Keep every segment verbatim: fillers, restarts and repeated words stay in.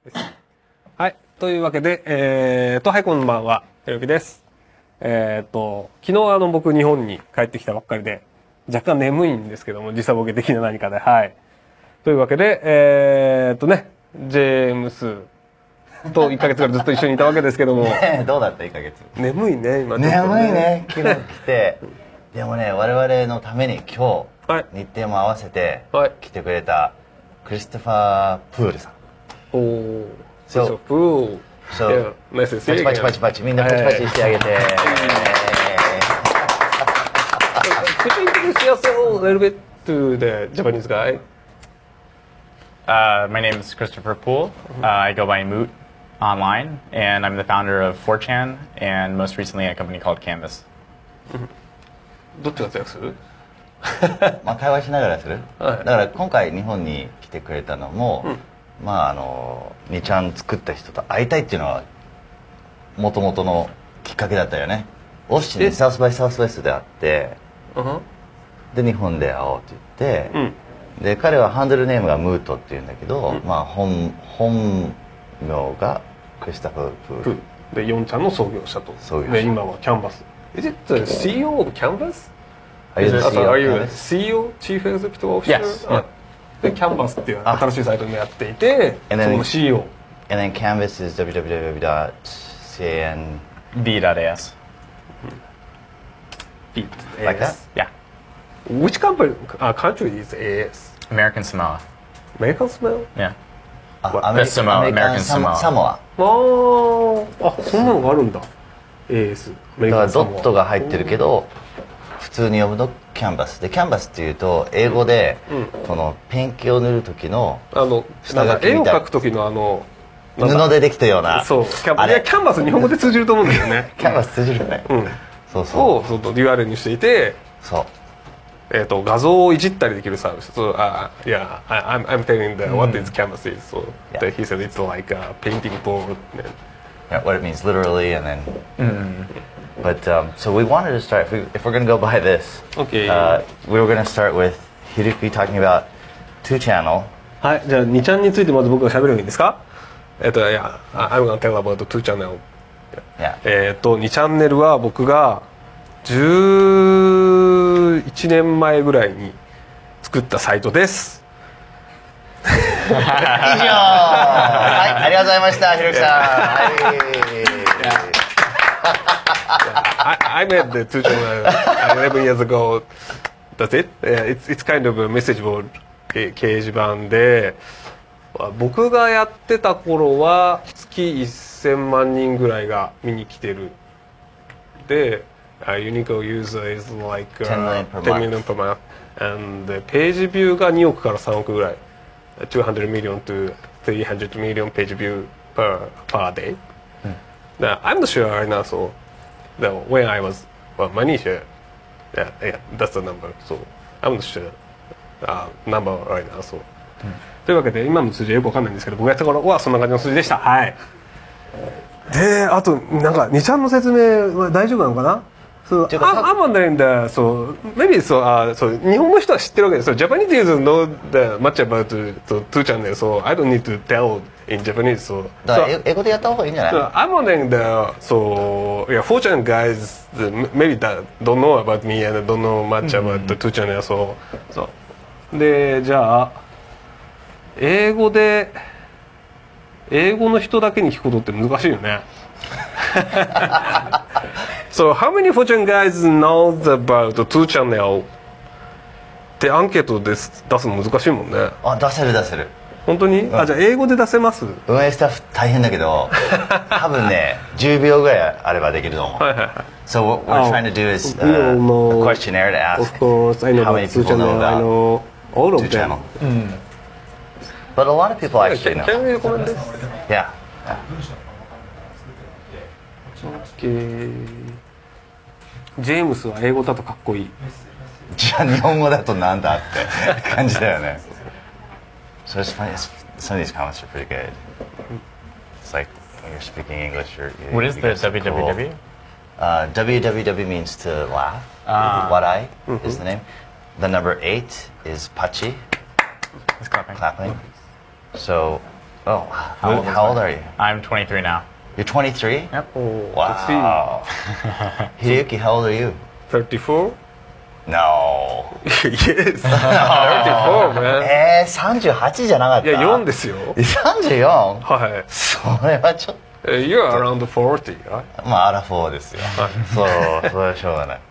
はい。というわけで、えーと、はい、こんばんは。ひろゆきです。えーと、昨日あの、僕日本に帰ってきたばっかりで、若干眠いんですけども、時差ボケ的な何かで、はい。というわけで、えーとね、ジェームスといっかげつからずっと一緒にいたわけですけども。 ね、どうだったいっかげつ。 眠いね、今ちょっとね。 眠いね、昨日来て。でもね、我々のために今日、 はい、 日程も合わせて来てくれたクリストファー・プールさん。 おー。 そう。 プール。 そう。パチパチパチパチ、みんなパチパチしてあげて。 Could you introduce yourself a little bit to the Japanese guy? Uh, my name is Christopher Poole. Uh, I go by Moot online, and I'm the founder of four chan, and most recently a company called Canvas. どっちが強くする？ まあ会話しながらする、 はい、 だから今回日本に来てくれたのも、うん、まああのにちゃん作った人と会いたいっていうのはもともとのきっかけだったよね。オッシュにサウスバイサウスウェストで会って、で日本で会おうって言って、うん、で彼はハンドルネームがムートっていうんだけど、うん、まあ本本名がクリストファー・プールでよんちゃんの創業者と。 創業者で今はキャンバス。Is it the シーイーオー of Canvas? Are you the Are you Canvas? the シーイーオー? Chief Executive Officer? Yes. あで、Canvas っていう新しいサイトもやっていて、その シーイーオー。 And then Canvas isダブリューダブリューダブリュードットシーエーエヌ B dot A S. B Like that? Yeah. Which company, uh, country is A S? American Samoa. American Samoa? Yeah. アメリカ Samoa, アメリカ American サモ Samoa. サモア。 あーあ、そんなのがあるんだ。エーエス。 だからドットが入ってるけど普通に読むとキャンバスで、キャンバスっていうと英語で、うん、このペンキを塗る時のあのなんか絵を描く時のあの布でできたような、 そうキャンバス、いやキャンバス日本語で通じると思うんだよね。 キャンバス通じるよね、うん、そうそうそうそう ユーアールエル にしていて、 そうえっ、ー、と画像をいじったりできるサービス。そうあいや I'm I'm telling the what is canvas is so that he said it's like a painting board. Yeah, what it means literally, and then. Mm. But um, so we wanted to start. If, we, if we're going to go by this, okay. Uh, we were going to start with Hiruki talking about two channel. はい、じゃあにちゃんについてまず僕が喋るんですか？えっといや、I'm gonna tell about two channel. Yeah. えっとにチャンネルは僕がじゅういちねんまえぐらいに作ったサイトです。 以上。はい、ありがとうございました、ひろきさん。はい。 I, I made the two channel eleven years ago. That's it. It's it's kind of a message board 掲示板で、僕がやってた頃は月せんまんにんぐらいが見に来てる。で、unique user is like uh, ten million per month, and the page view がにおくからさんおくぐらい。two hundred million to three hundred million page view per per day. Now, I'm not sure right now, so that when I was, well, Manisha, yeah, yeah, that's the number. So I'm not sure uh, number right now. So、うん、というわけで今の数字はよくわかんないんですけど、僕がやった頃はそんな感じの数字でした。はい。で、あとなんかにちゃんの説明は大丈夫なのかな？So I'm wondering that so maybe so uh so 日本の人は知ってるわけです。So Japanese users know that much about so two channel. So I don't need to tell in Japanese. So だから英語でやった方がいいんじゃない？ So I'm wondering that so yeah, four channel guys maybe that don't know about me and don't know much about the two channel. So so でじゃあ英語で英語の人だけに聞くことって難しいよね。So how many fortune guys knows about the two channel? ってアンケートで出すの難しいもんね。 あ、出せる出せる。 本当に？うん、あ、じゃあ英語で出せます？ 運営スタッフ大変だけど、多分ね、じゅうびょうぐらいあればできると思う。 はいはいはい。 So what we're trying to do is uh, a questionnaire to ask of course, I know how many people know about I know all of two them. channel. Mm. But a lot of people actually know. Can you recommend this? Yeah. yeah. Okay. ジェームスは英語だとかっこいい。 じゃあ日本語だとなんだって感じだよね。So it's funny. Some of these comments are pretty good. It's like when you're speaking English, you're. You, what is you the W W W? Cool. Uh, W W W means to laugh. Ah. Warai mm-hmm. is the name. The number eight is pachi. It's clapping. Clapping. So Oh, How old, is how old my- are you? I'm twenty-three now. You're twenty-three? Yep. Wow. Hideyuki, how old are you? thirty-four? No. Yes. thirty-four, man. えー、さんじゅうはちじゃなかったいや、よんですよ。 さんじゅうよん? はい。 それはちょっえ You're around forty, right? と、まあ、アラフォーですよ。そう、それはしょうがない。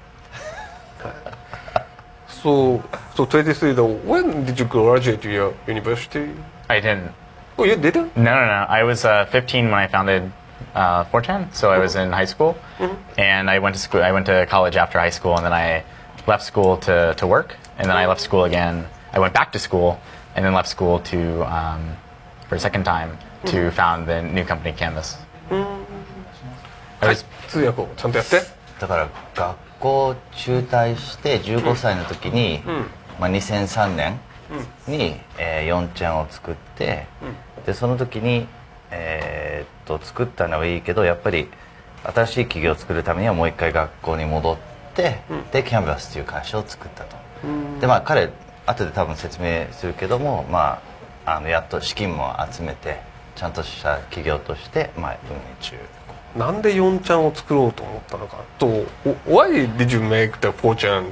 So, so twenty-three, though, when did you graduate your university? I didn't. Oh, you didn't? No, no, no. I was uh, fifteen when I founded uh, four chan, so I was in high school, and I went to school. I went to college after high school, and then I left school to, to work, and then I left school again. I went back to school, and then left school to um, for a second time to found the new company Canvas. I はい was,。 通訳をちゃんとやって。 だから、学校中退してじゅうごさいの時に、まあ、にせんさんねんに、えー、よんちゃんを作って、でその時に、えーっと作ったのはいいけどやっぱり新しい企業を作るためにはもう一回学校に戻って、でキャンバスという会社を作ったと。でまあ彼後で多分説明するけども、まあ、あのやっと資金も集めてちゃんとした企業として、まあ、運営中。 なんでよんちゃんを作ろうと思ったのかと、Why did you make the four chan?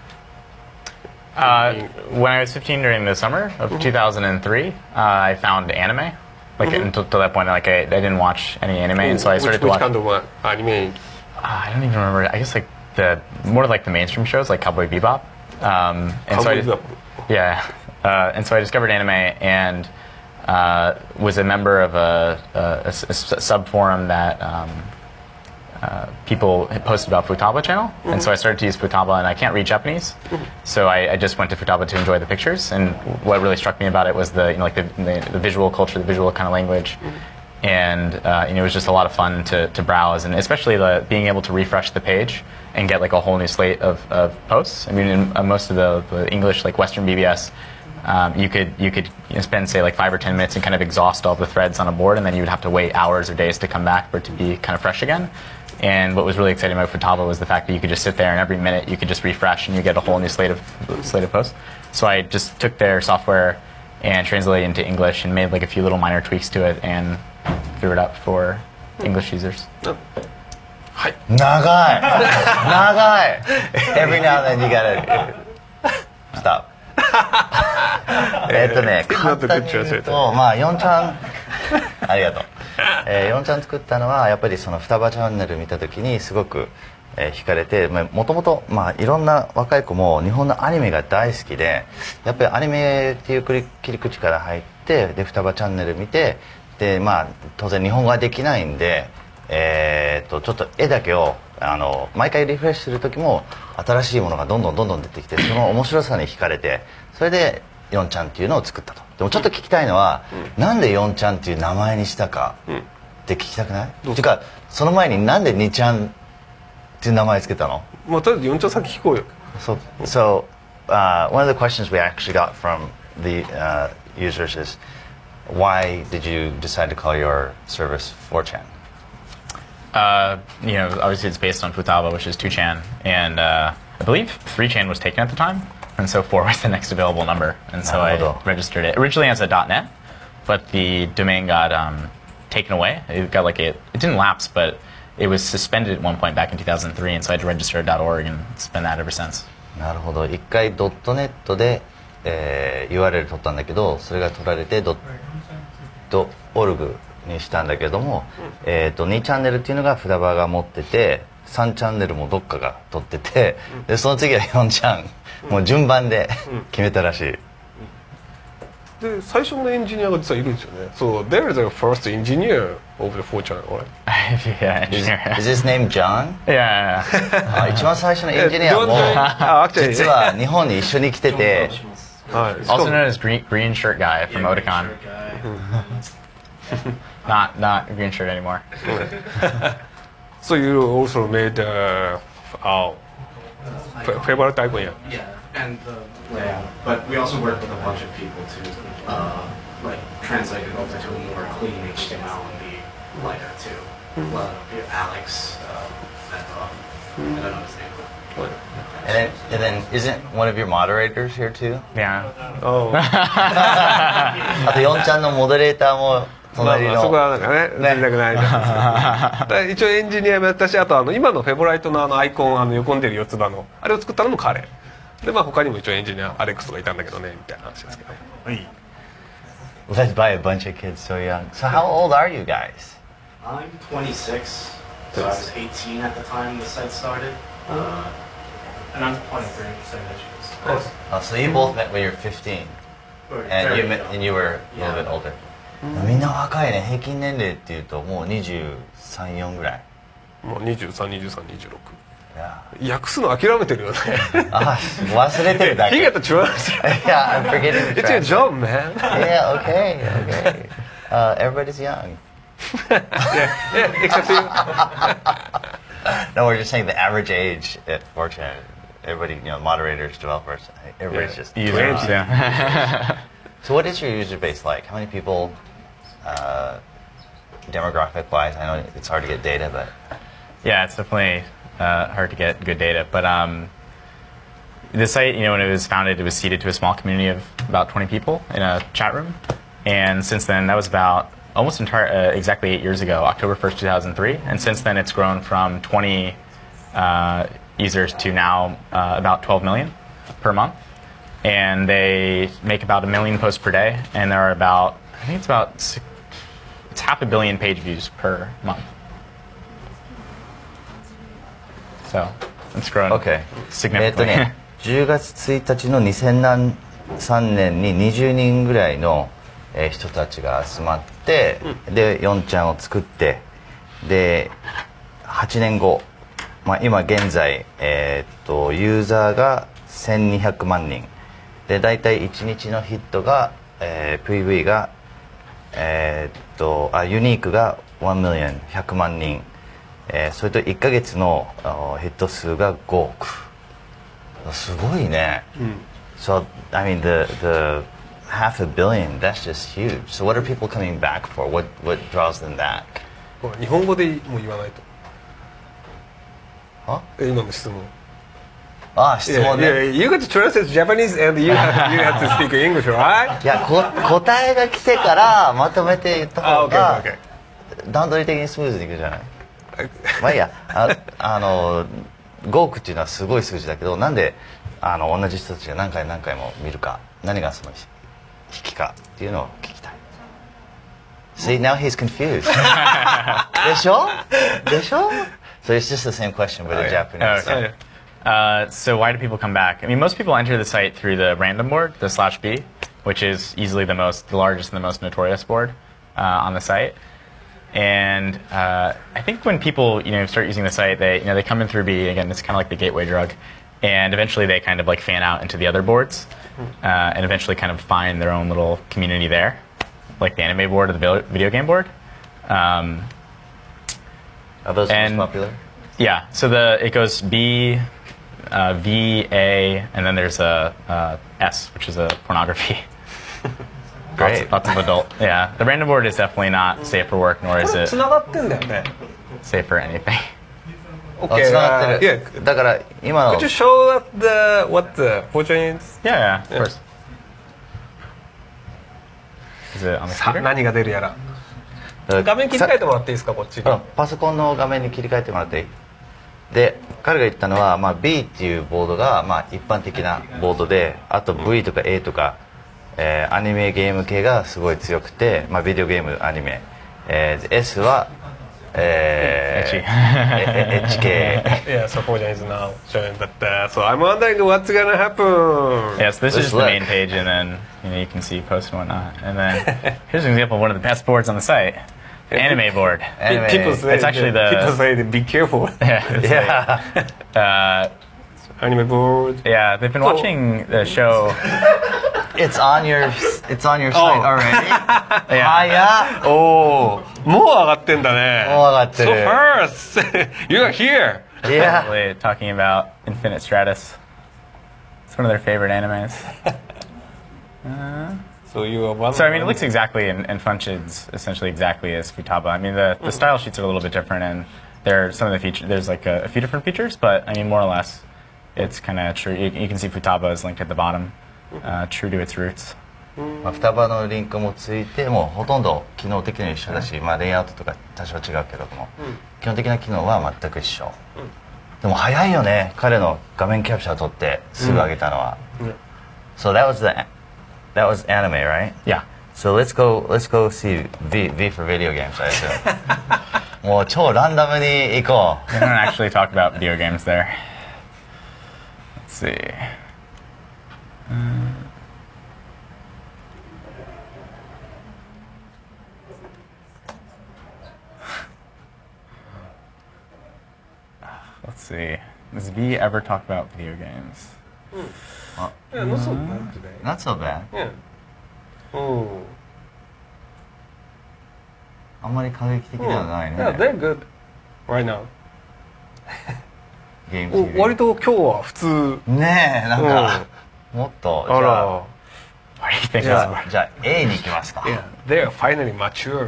uh, when I was fifteen during the summer of two thousand three, uh, I found anime. Like until, until that point, like I, I didn't watch any anime, and so I started which, to watch. Which kind of one? Anime? Uh, I don't even remember. I guess like the more like the mainstream shows, like Cowboy Bebop. Um, and so I, Cowboy Bebop. yeah, uh, and so I discovered anime and uh, was a member of a, a, a s- a s- sub forum that um, uh, people had posted about Futaba channel, and so I started to use Futaba, and I can't read Japanese, so I, I just went to Futaba to enjoy the pictures. And what really struck me about it was the you know like the, the, the visual culture, the visual kind of language. And uh, you know, it was just a lot of fun to, to browse, and especially the being able to refresh the page and get like a whole new slate of, of posts. I mean, in uh, most of the, the English, like Western B B S, um, you could you could you know, spend say like five or ten minutes and kind of exhaust all the threads on a board, and then you would have to wait hours or days to come back for it to be kind of fresh again. And what was really exciting about Futaba was the fact that you could just sit there and every minute you could just refresh and you get a whole new slate of slate of posts. So I just took their software and translated it into English and made like a few little minor tweaks to it and threw it up for English users. はい。 長い長い Every now and then you gotta stop えっとね It's 簡 not a 単 good に言う translator. とまあよんちゃんありがとう、えー、よんちゃん作ったのはやっぱりその双葉チャンネル見た時にすごく、えー、惹かれてもともといろんな若い子も日本のアニメが大好きでやっぱりアニメっていう切り口から入ってで双葉チャンネル見てでまあ当然日本語はできないんで、えー、とちょっと絵だけをあの毎回リフレッシュする時も新しいものがどんどんどんどん出てきてその面白さに惹かれてそれでよんちゃんっていうのを作ったと。でもちょっと聞きたいのは、うん、なんでよんちゃんっていう名前にしたかって聞きたくない？っていうかその前になんでにちゃんっていう名前つけたの？ まあとりあえずよんちゃん先聞こうよ。 So, so uh, one of the questions we actually got from the uh, users is why did you decide to call your service four chan? Uh, you know, obviously it's based on Futaba, which is two chan, and uh, I believe three chan was taken at the time, and so four was the next available number, and so I registered it originally as a .net, but the domain got um, taken away. It got like a, it didn't lapse, but it was suspended at one point back in two thousand three, and so I had to register a .org, and it's been that ever since. なるほど。一回ドットネットで、えー、ユーアールエル 取ったんだけど、それが取られてドットオルグにしたんだけども、えー、とにチャンネルっていうのが双葉が持っててさんチャンネルもどっかが取っててでその次はよんチャンもう順番で決めたらしい。 で最初のエンジニアが実はいるんですよね。So there is a first engineer of the four chan, right? Yeah, engineer. Is his name John? Yeah. あ一番最初のエンジニアも実は日本に一緒に来てて Also known as green, green shirt guy from Otakon. not not green shirt anymore. So you also made uh, oh, favorite icon, yeah. Yeah, and the layout. But we also worked with a bunch of people to uh, like translate it over to a more clean H T M L and the layout too. Well, Alex, uh, and, uh, I don't know his name. And then, and then isn't one of your moderators here too? Yeah. Oh. あと、ヨンちゃんのモデレーターもまあ隣の。 まあそこはなんかね連絡ないんですけど一応エンジニアもやったし、あとあの今のフェボライトのあのアイコン、あの横に出る四つ葉のあれを作ったのも彼で、まあ他にも一応エンジニアアレックスがいたんだけどねみたいな話ですけど。 Led by a bunch of kids so young. So how old are you guys? I'm twenty-six, so I was eighteen at the time the site started. Uh, and I'm twenty-three, same age. Oh, so you both met when you were fifteen, Or and very you met, young. and you were a little bit older. みんな若いね。平均年齢っていうともうにじゅうさん、よんぐらい。 もうにじゅうさん、にじゅうさん、にじゅうろく。 いや。 訳すの諦めてるよね。 あ、忘れてるだけ。 He got the translate. Yeah, I'm forgetting the It's your translate. job, man. Yeah, okay, okay. Uh, everybody's young. yeah, yeah, except you. No, we're just saying the average age at Fortune. Everybody, you know, moderators, developers, everybody's Yeah. just Users, twenty. yeah. So what is your user base like? How many people, uh, demographic-wise? I know it's hard to get data, but... Yeah, it's definitely uh, hard to get good data. But um, the site, you know, when it was founded, it was seeded to a small community of about twenty people in a chat room. And since then, that was about almost entire, uh, exactly eight years ago, October first, two thousand three. And since then, it's grown from twenty uh, users to now uh, about twelve million per month. And they make about a million posts per day. And there are about, I think it's about, six, it's half a billion page views per month. So it's grown Okay. えっと significantly. ね、じゅうがつついたちのにせんさんねんににじゅうにんぐらいの、えー人たちが集まって、で、ヨンちゃんを作って、で、はちねんご、まあ、今現在、えーっと、ユーザーがせんにひゃくまんにん。で、大体いちにちのヒットが、えー、ピーブイ が、えーっと、あ、ユニークがいちミリオン、ひゃくまんにん。えー、それといっかげつのあヒット数がごおく。すごいね。So, I mean, the, the half a billion, that's just huge. So what are people coming back for? What, what draws them back? 日本語でもう言わないと。 はえ今の質問。 ああ、質問 Yeah, ね。 yeah, you got to translate Japanese and you have, you have to speak English, right? いや、こ答えが来てからまとめて言った方あ、OK, が OK, 段取り的にスムーズにいくじゃない。まあいいや、あ, あのごおくっていうのはすごい数字だけど、なんであの同じ人たちが何回何回も見るか、何がその引きかっていうのを聞きたい。See, now he's confused. でしょでしょ So it's just the same question but in Japanese. Oh, okay. Uh, so why do people come back? I mean, most people enter the site through the random board, the slash B, which is easily the most, the largest and the most notorious board uh, on the site. And uh, I think when people, you know, start using the site, they, you know, they come in through B. Again, it's kind of like the gateway drug, and eventually they kind of like fan out into the other boards, uh, and eventually kind of find their own little community there, like the anime board or the video game board. Um, Are those and- most popular? Yeah, so the it goes B, uh, V, A, and then there's a uh, S, which is a pornography. Great. Lots, lots of adult. Yeah, the random board is definitely not safe for work, nor is これ it 繋がってんだよね。 safe for anything. あ、 Okay, つなが uh, って yeah. る。だから今の Could you show us the what the fortune is? Yeah, yeah, of course. Is it on the さあ computer? 何が出るやら。画面切り替えてもらっていいですか、こっちに。 うんパソコンの画面に切り替えてもらっていい？で彼が言ったのは、まあ、B っていうボードが、まあ、一般的なボードで、あと V とか A とか、えーアニメゲーム系がすごい強くて、まあ、ビデオゲームアニメ、えー S は、えー、 エッチえエッチ系 Yeah, so fortune is now showing that. Uh, so I'm wondering what's gonna happen. Yeah, so this Let's is just the look. main page, and then you know you can see posts and whatnot. And then here's an example of one of the best boards on the site, the anime board. Anime. People say, It's actually the- people say to be careful. Yeah, it's yeah. like, uh, Anime board. yeah, they've been Oh. watching the show. It's on your it's on your site Oh. already. Yeah. 早っ。 おお、もう上がってんだね。 もう上がってる。 So first, you are here. Yeah. Probably talking about Infinite Stratus. It's one of their favorite animes. So you are one. So I mean, it looks exactly and, and functions essentially exactly as Futaba. I mean, the, the style sheets are a little bit different, and there are some of the features. There's like a, a few different features, but I mean, more or less, It's kind of true. You, you can see Futaba is linked at the bottom, uh, true to its roots. まあ、双葉のリンクもついてもうほとんど機能的には一緒だし、まあ、レイアウトとか多少違うけれども、基本的な機能は全く一緒、でも早いよね彼の画面キャプチャー撮ってすぐ上げたのは、So that was the that was anime, right? Yeah. So let's go let's go see V, V for video games, I assume. もう超ランダムに行こう We don't actually talk about video games there. Let's see. Um, Let's see. Does V ever talk about video games? Yeah, not so bad today. Not so bad. Yeah. Oh. あんまり過激的ではないね、 Yeah, they're good right now. ゲーム ティーブイお割と今日は普通。 ねえなんかもっとじゃああら。 what do you think? じ is ゃあじゃあ A に行きますか Yeah, they're finally matured.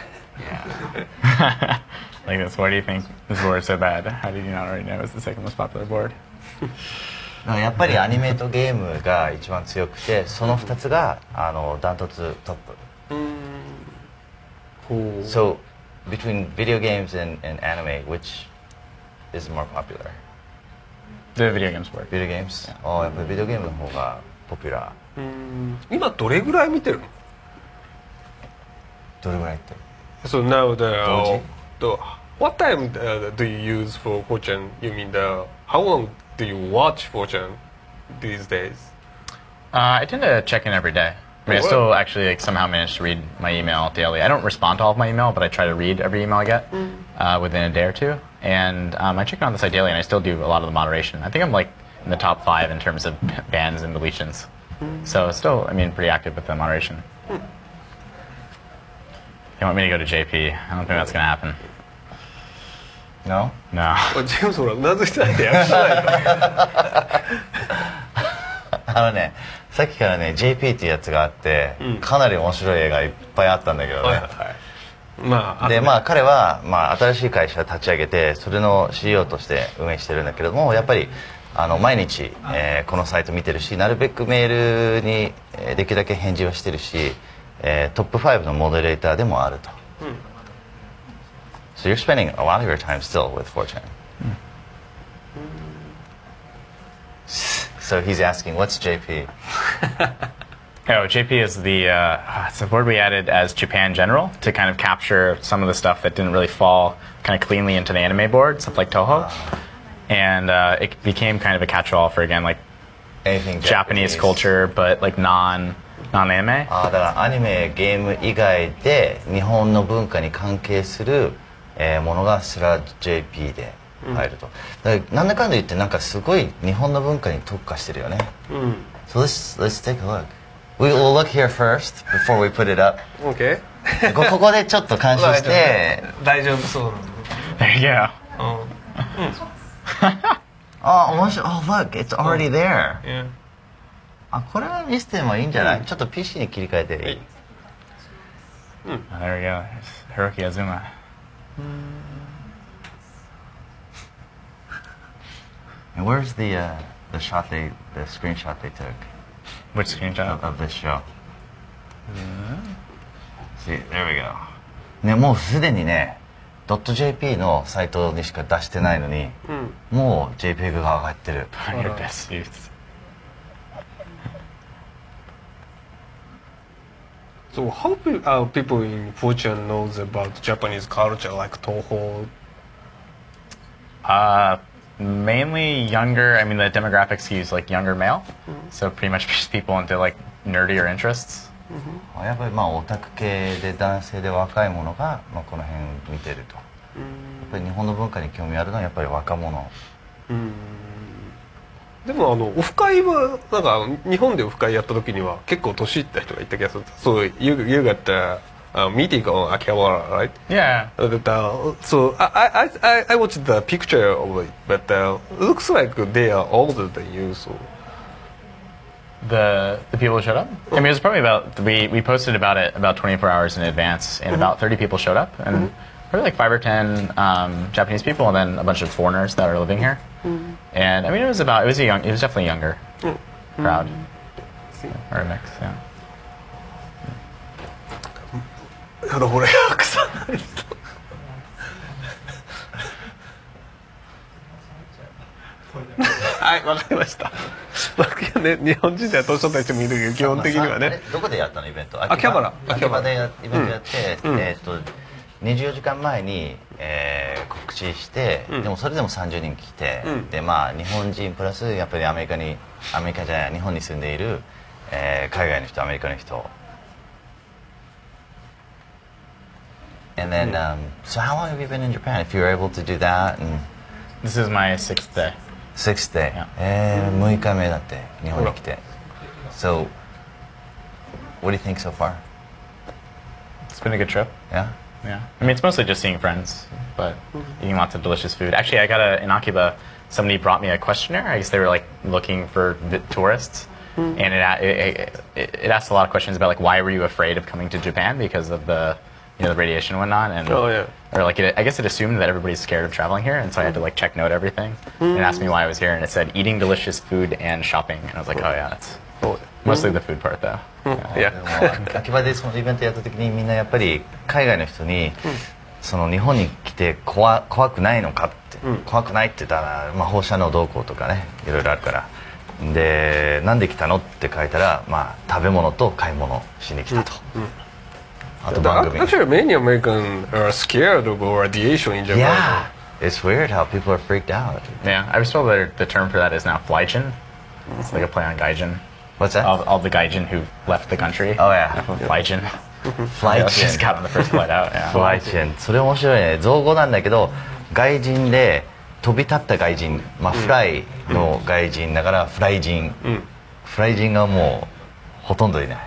Like this. Why do you think this board is so bad? How did you not already know it's the second most popular board? だからやっぱりアニメとゲームが一番強くてそのふたつがあのダントツトップ Cool. So between video games and, and anime which is more popular? The video games board. Video games? ああやっぱりビデオゲームの方がポピュラうん今どれぐらい見てるの？ ーどれぐらいって So now the, Doji? the what time uh, do you use for Fortune? You mean the how long do you watch Fortune these days? Uh, I tend to check in every day. I mean, I Oh, still wow. actually like, somehow manage to read my email daily. I don't respond to all of my email, but I try to read every email I get uh, within a day or two. And um, I check in on the site daily, and I still do a lot of the moderation. I think I'm like in the top five in terms of bans and deletions. So still, I mean, pretty active with the moderation. They want me to go to J P. I don't think that's going to happen. No? No. ジェームスほらうなずいてないでやってないあのねさっきからね ジェーピー っていうやつがあって、かなり面白い映画いっぱいあったんだけどね、 はいはいまあでまあ彼は、まあ、新しい会社を立ち上げてそれの シーイーオー として運営してるんだけれどもやっぱりあの毎日、えーこのサイト見てるしなるべくメールに、えーできるだけ返事はしてるし、えートップファイブのモデレーターでもあると、So you're spending a lot of your time still with Fortune. So he's asking, what's J P? Oh, J P is the uh, it's a board we added as Japan General to kind of capture some of the stuff that didn't really fall kind of cleanly into the anime board, stuff like Toho, and uh, it became kind of a catch-all for again like Anything Japanese culture, but like non non anime. ああだからアニメゲーム以外で日本の文化に関係する、えーものがスラ ジェーピー で入ると、だからなんだかんだ言ってなんかすごい日本の文化に特化してるよね、So let's, let's take a look. We will look here first before we put it up. OK こここでちょっと監視して大丈夫そうなの There you go. あ面白い Oh look, it's already there. いやあこれは見せてもいいんじゃない、ちょっと ピーシー に切り替えていい、 Oh, there we go. There's Hiroki Azuma. And where's the, uh, the shot they, the screenshot they took Which screenshot? of, of this show? See, there we go. ね、もうすでにね、.jp のサイトにしか出してないのに、もう JPEG が上がってる。 Your best use. So how pe- uh, people in Fortune knows about Japanese culture like Toho? Uh, mainly younger. I mean, the demographics skews like younger male, so pretty much just people into like nerdier interests. やっぱりまあオタク系で男性で若い者が、まあ、この辺見てると。やっぱり日本の文化に興味あるのはやっぱり若者。 でもあのオフ会はなんか日本でオフ会やった時には結構年いった人がいた気がする。So you you got a uh, meeting on Akihabara, right? Yeah. But, uh, so I, I I I watched the picture of it, but uh, looks like they are older than you. So The the people who showed up. I mean, it was probably about we we posted about it about twenty-four hours in advance, and about thirty people showed up, and probably like five or ten um, Japanese people, and then a bunch of foreigners that are living here. Mm. And I mean, it was about it was a young, it was definitely a younger mm. crowd, mm. or a mix. Yeah. ほらほらたくさんの人はいわかりました。まあね、日本人では年取った人もいるけど基本的にはね。 どこでやったのイベント？ 秋葉原。 秋葉原でイベントやって、うん、えっとにじゅうよじかんまえに、えー、告知して、うん、でもそれでもさんじゅうにん来て、うん、でまあ日本人プラスやっぱりアメリカにアメリカじゃない日本に住んでいる、えー、海外の人アメリカの人。And then, um, so how long have you been in Japan? If you were able to do that, and this is my sixth day. Sixth day. Yeah. えー、むいかめだって日本に来て。So, what do you think so far? It's been a good trip. Yeah. Yeah. I mean, it's mostly just seeing friends, but eating lots of delicious food. Actually, I got a in Akiba. Somebody brought me a questionnaire. I guess they were like looking for tourists, mm-hmm. and it, it it it asked a lot of questions about like why were you afraid of coming to Japan because of the you know the radiation and whatnot, and oh yeah, or like it, I guess it assumed that everybody's scared of traveling here, and so I had to like check note everything. Mm-hmm. And it asked me why I was here, and it said eating delicious food and shopping, and I was like, oh yeah, that's mostly the food part though. Yeah. 秋葉でそのイベントやった時にみんなやっぱり海外の人にその日本に来て怖怖くないのかって、怖くないって言ったらまあ放射能動向とかねいろいろあるからでなんで来たのって書いたらまあ食べ物と買い物しに来たと。 Actually, many Americans are scared of radiation in Japan. Yeah, it's weird how people are freaked out. Yeah, I was told that the term for that is now flyjin. It's like a play on gaijin. What's that? All, all the gaijin who left the country. Oh yeah, flyjin. Flyjin. Just got on the first flight out. Yeah. Flyjin. それ面白いね。造語なんだけど、外人で飛び立った外人、まあフライの外人だからフライ人。フライ人がもうほとんどいない。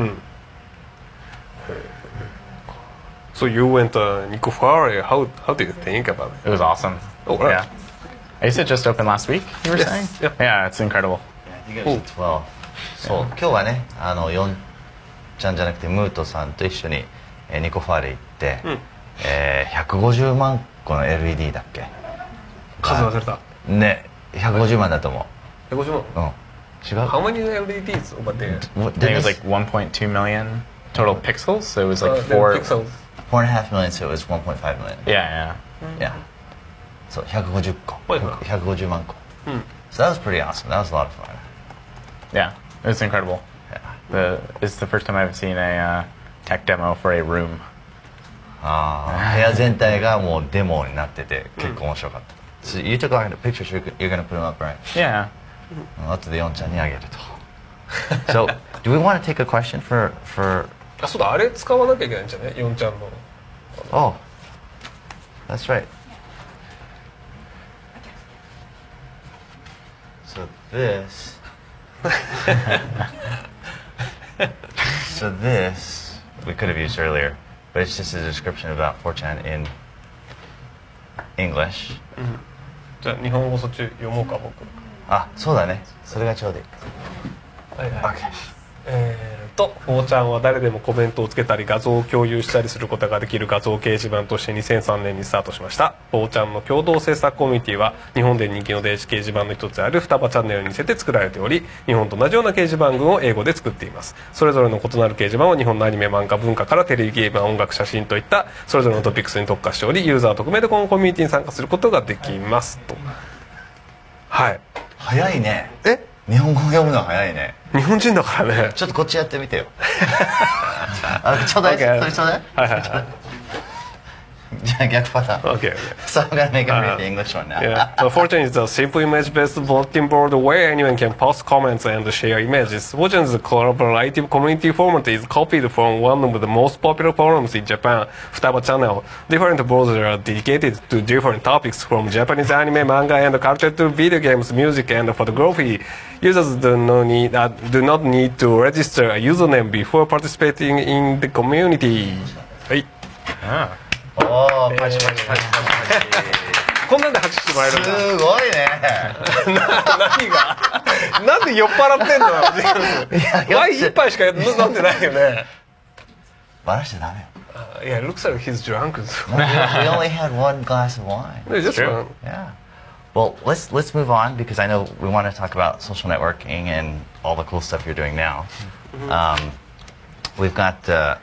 So you went to Nikofari. How how do you think about it? It was awesome. Oh, right. Yeah. I guess it just opened last week. You were yes. saying? Yeah. Yeah, it's incredible. Yeah, you guys twelve. そう今日はねあのヨンちゃんじゃなくてムートさんと一緒に、えー、ニコファーレ行って、うんえー、ひゃくごじゅうまんこの エルイーディー だっけ数忘れたねひゃくごじゅうまんだと思うひゃくごじゅうまんうん違う How many L E Ds over there? I think it was like one point two million total pixels so it was like uh, four pixels four and a half million so it was one point five million yeah yeah yeah so ひゃくごじゅっこひゃくごじゅうまんこ、 うん、 so that was pretty awesome that was a lot of fun yeah it's incredible yeah. the it's the first time I've seen a uh, tech demo for a room ああ部屋全体がもうデモになってて結構面白かった So you took a picture you're gonna put them up right? Yeah 後でヨンちゃんにあげると So do we want to take a question for for あそうだあれ使わなきゃいけないんじゃないヨンちゃんの Oh that's right So this So this we could have used earlier but it's just a description about four chan in English、うん、 じゃあ日本語そっち読もうか僕あそうだねそれがちょうどいいはいはい、okay. えーとフォーちゃんは誰でもコメントをつけたり画像を共有したりすることができる画像掲示板としてにせんさんねんにスタートしました。フォーちゃんの共同制作コミュニティは日本で人気の電子掲示板の一つである双葉チャンネルに似せて作られており日本と同じような掲示板群を英語で作っています。それぞれの異なる掲示板は日本のアニメ漫画文化からテレビゲーム音楽写真といったそれぞれのトピックスに特化しておりユーザー匿名でこのコミュニティに参加することができますと。はい早いねえ日本語読むの早いね日本人だからねちょっとこっちやってみてよあちょうだい、okay. それちょうだいはいはいはいじゃあ逆パターン Okay, okay. So I'm gonna make a read the English one now Yeah, so four chan is a simple image-based bulletin board where anyone can post comments and share images. four chan's collaborative community format is copied from one of the most popular forums in Japan, Futaba Channel. Different boards are dedicated to different topics from Japanese anime, manga and culture to video games, music and photography. Users do not need, uh, do not need to register a username before participating in the community. はい。 ああおーパチパチパチパチこんなんで拍手してもらえるんだすごいね何がなんで酔っ払ってんのワイン一杯しか飲んでないよねバラしちゃダメよ Uh, yeah, it looks like he's drunk. No, we, we only had one glass of wine. No, just True. one. Yeah. Well, let's let's move on because I know we want to talk about social networking and all the cool stuff you're doing now. Um, we've got uh,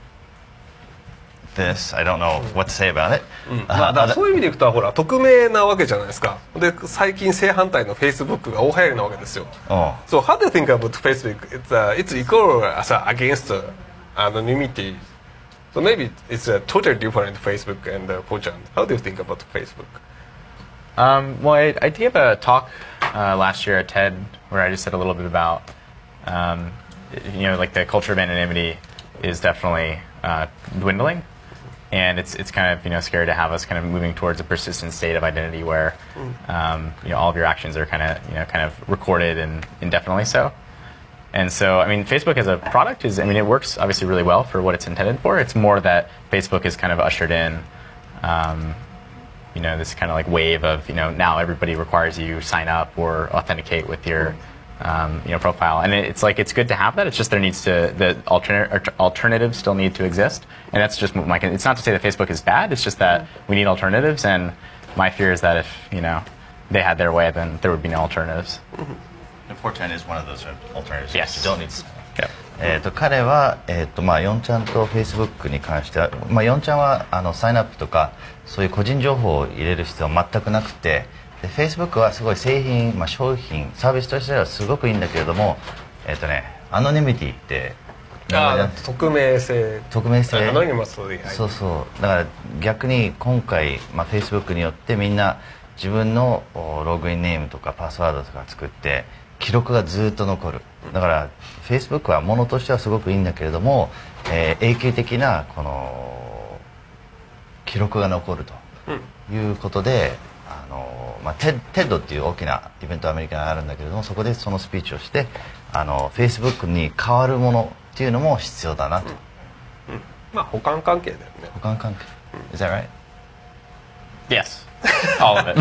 this. I don't know what to say about it. まあ、だからそういう意味でいくとほら匿名なわけじゃないですか。で最近正反対の Facebook が大流行りなわけですよ。 Oh. So how do you think about Facebook? It's uh, it's equal as a, against uh, anonymity. So maybe it's a totally different Facebook and uh, Pochan. How do you think about Facebook? Um, well, I, I gave a talk uh, last year at TED where I just said a little bit about, um, you know, like the culture of anonymity is definitely uh, dwindling, and it's it's kind of you know scary to have us kind of moving towards a persistent state of identity where, um, you know, all of your actions are kind of you know kind of recorded and indefinitely so. And so, I mean, Facebook as a product is, I mean, it works obviously really well for what it's intended for. It's more that Facebook has kind of ushered in. Um, you know, this kind of like wave of, you know, now everybody requires you sign up or authenticate with your, um, you know, profile. And it, it's like, it's good to have that. It's just there needs to, the alternate, alternatives still need to exist. And that's just my, it's not to say that Facebook is bad. It's just that we need alternatives. And my fear is that if, you know, they had their way, then there would be no alternatives. four chan is one of those alternatives. Yes. You don't need to. Yeah. えー、と彼は、えーとまあ、ヨンちゃんとフェイスブックに関しては、まあ、ヨンちゃんはあのサインアップとかそういう個人情報を入れる必要は全くなくてでフェイスブックはすごい製品、まあ、商品サービスとしてはすごくいいんだけれども、えーとね、アノニミティってあ匿名性匿名性アノニマスでそうそうだから逆に今回、まあ、フェイスブックによってみんな自分のログインネームとかパスワードとか作って記録がずっと残るだから Facebook はものとしてはすごくいいんだけれども、えー、永久的なこの記録が残るということで、あのまあ、テッドっていう大きなイベントアメリカにあるんだけれどもそこでそのスピーチをしてあの Facebook に代わるものっていうのも必要だなと、 うんうん、まあ補完関係だよね補完関係、うん、Is that right? Yes. All of it.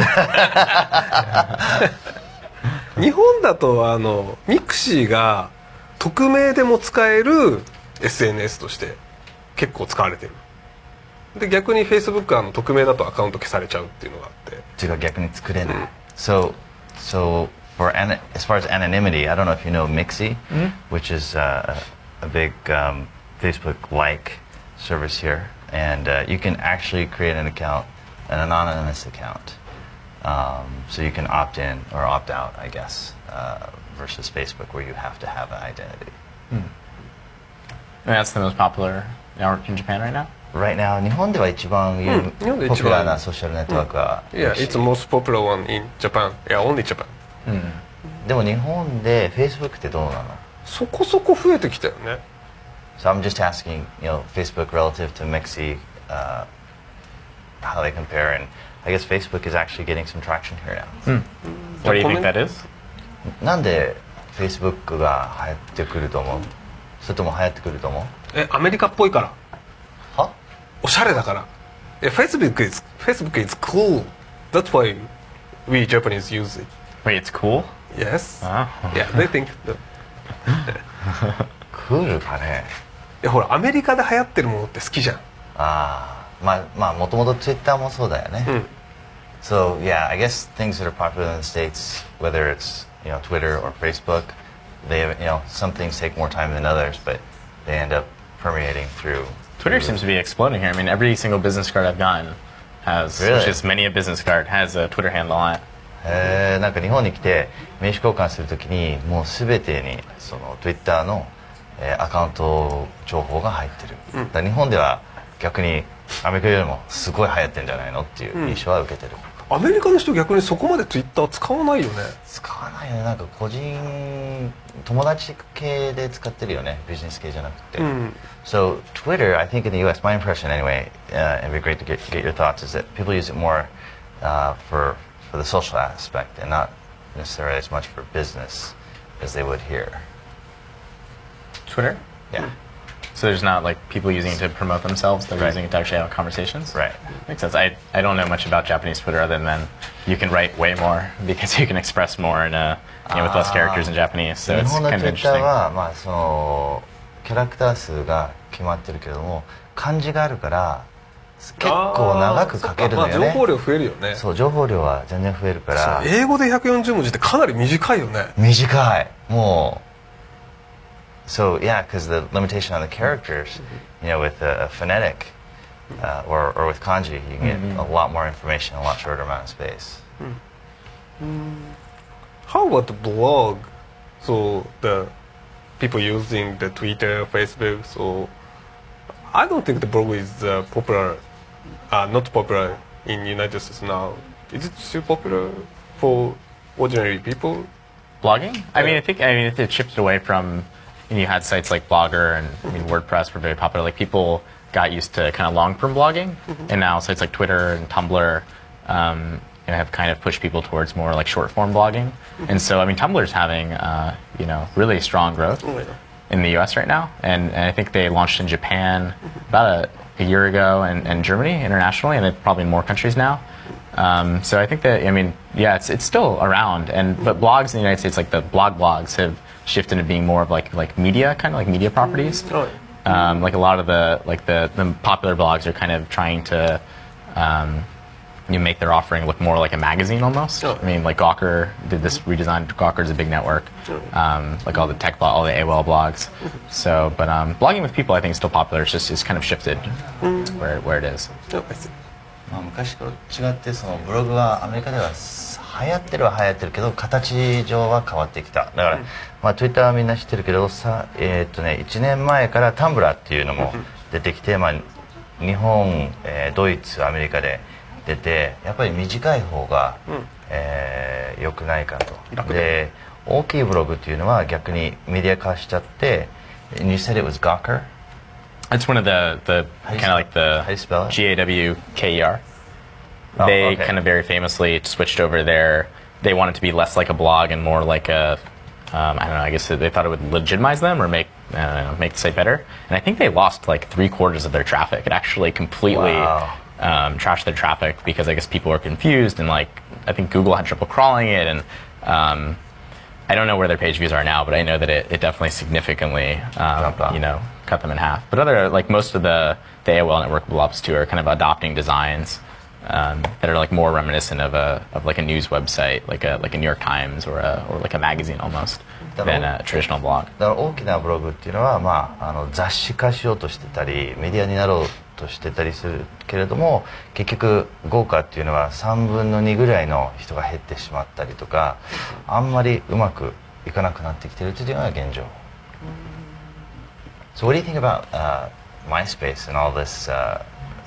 日本だとあのミクシーが匿名でも使える エスエヌエス として結構使われてるで逆に Facebook はあの匿名だとアカウント消されちゃうっていうのがあって違う逆に作れない、うん、so, so for an, as far as anonymity I don't know if you know Mixi、mm-hmm. which is uh, a big um, Facebook-like service here and uh, you can actually create an account an anonymous account Um, so you can opt in or opt out, I guess, uh, versus Facebook where you have to have an identity. Hmm. And that's the most popular network in Japan right now? Right now, 日本では一番有、うん、ポピュラーなソーシャルネットワークは、 うん、Yeah, it's the most popular one in Japan. Yeah, only Japan. うん、でも日本で Facebook ってどうなの？ そこそこ増えてきたよね。 So I'm just asking, you know, Facebook relative to Mixi, uh, how they compare and I guess Facebook is actually getting some traction here now. Hmm. What do you think that is? なんで Facebook が流行ってくると思う？それとも流行ってくると思う？ え、アメリカっぽいから。 は？ おしゃれだから。え、Facebook is Facebook is cool. That's why we Japanese use it. Wait, it's cool? Yes. Ah. Yeah, they think. That. クールかね。 いやほらアメリカで流行ってるものって好きじゃん。 ああ。まあまあもともと Twitter もそうだよね。うん、So yeah, I guess things that are popular in the States, whether it's you know Twitter or Facebook, they have, you know some things take more time than others, but they end up permeating through. Twitter through. seems to be exploding here. I mean, every single business card I've gotten has, really? which is many a business card has a Twitter handle on it. えー、なんか日本に来て名刺交換するときにもうすべてにその Twitter の、えー、アカウント情報が入ってる。うん、だから日本では逆にアメリカよりもすごい流行ってんじゃないのっていう印象は受けてる、 うん、アメリカの人逆にそこまで Twitter 使わないよね。 使わないよね。なんか個人友達系で使ってるよねビジネス系じゃなくて、うん、So Twitter I think in the U S my impression anyway、uh, it'd be great to get, get your thoughts is that people use it more、uh, for, for the social aspect and not necessarily as much for business as they would here. Twitter? Yeah.So there's not like people using it to promote themselves, they're right. using it to actually have conversations? Right. Makes sense. I, I don't know much about Japanese Twitter other than you can write way more because you can express more in a, you know, with less characters in Japanese, so it's kind of interesting. 日本の Twitter は、まあ、そのキャラクター数が決まってるけども漢字があるから結構長く書けるのよね。 まあ、情報量増えるよね。 そう、情報量は全然増えるから。 英語でひゃくよんじゅう文字ってかなり短いよね。 短い。もう So yeah, because the limitation on the characters, you know, with a, a phonetic uh, or, or with kanji, you can get mm-hmm. a lot more information in a lot shorter amount of space. Mm. How about the blog? So the people using the Twitter, Facebook, so I don't think the blog is uh, popular, uh, not popular in United States now. Is it still popular for ordinary people? Blogging? Yeah. I mean, I think I mean it shifted away from. And you had sites like Blogger and I mean, WordPress were very popular. Like people got used to kind of long-form blogging, mm-hmm. and now sites like Twitter and Tumblr um, you know, have kind of pushed people towards more like short-form blogging. Mm-hmm. And so, I mean, Tumblr's having uh, you know really strong growth oh, yeah. in the U S right now, and, and I think they launched in Japan mm-hmm. about a, a year ago, and, and Germany internationally, and they're probably in more countries now. Um, so I think that I mean, yeah, it's it's still around, and but blogs in the United States, like the blog blogs, have shifted into being more of like like media, kind of like media properties. Oh, yeah. um, like a lot of the like the, the popular blogs are kind of trying to um, you know, make their offering look more like a magazine almost. Oh, yeah. I mean, like Gawker did this redesign. Gawker is a big network, um, like all the tech blog, all the A O L blogs. So, but um, blogging with people, I think, is still popular. It's just it's kind of shifted where where it is. Oh, I see. まあ昔と違ってそのブログはアメリカでは流行ってるは流行ってるけど形上は変わってきた。だから、まあ、Twitter はみんな知ってるけどさ、えー、っとねいちねんまえからタンブラーっていうのも出てきて、まあ、日本、えー、ドイツアメリカで出てやっぱり短い方が、うんえー、良くないかと。で大きいブログっていうのは逆にメディア化しちゃって。And you said it was Gawker? It's one of the, the kind of like the G A W K E R. Oh, they okay. kind of very famously switched over there. They wanted to be less like a blog and more like a, um, I don't know, I guess they thought it would legitimize them or make, I don't know, make the site better. And I think they lost like three quarters of their traffic. It actually completely wow. um, trashed their traffic because I guess people were confused and like, I think Google had trouble crawling it and um, I don't know where their page views are now, but I know that it, it definitely significantly, um, you know, cut them in half. But other, like most of the, the A O L network blogs too are kind of adopting designs um, that are like more reminiscent of a of like a news website, like a like a New York Times or a or like a magazine almost than a traditional blog. だから大きなブログっていうのは、まあ、あの雑誌化しようとしてたりメディアになろうとしてたりするけれども結局豪華っていうのはさんぶんのにぐらいの人が減ってしまったりとかあんまりうまくいかなくなってきてるというのが現状。So what do you think about uh, MySpace and all this, uh,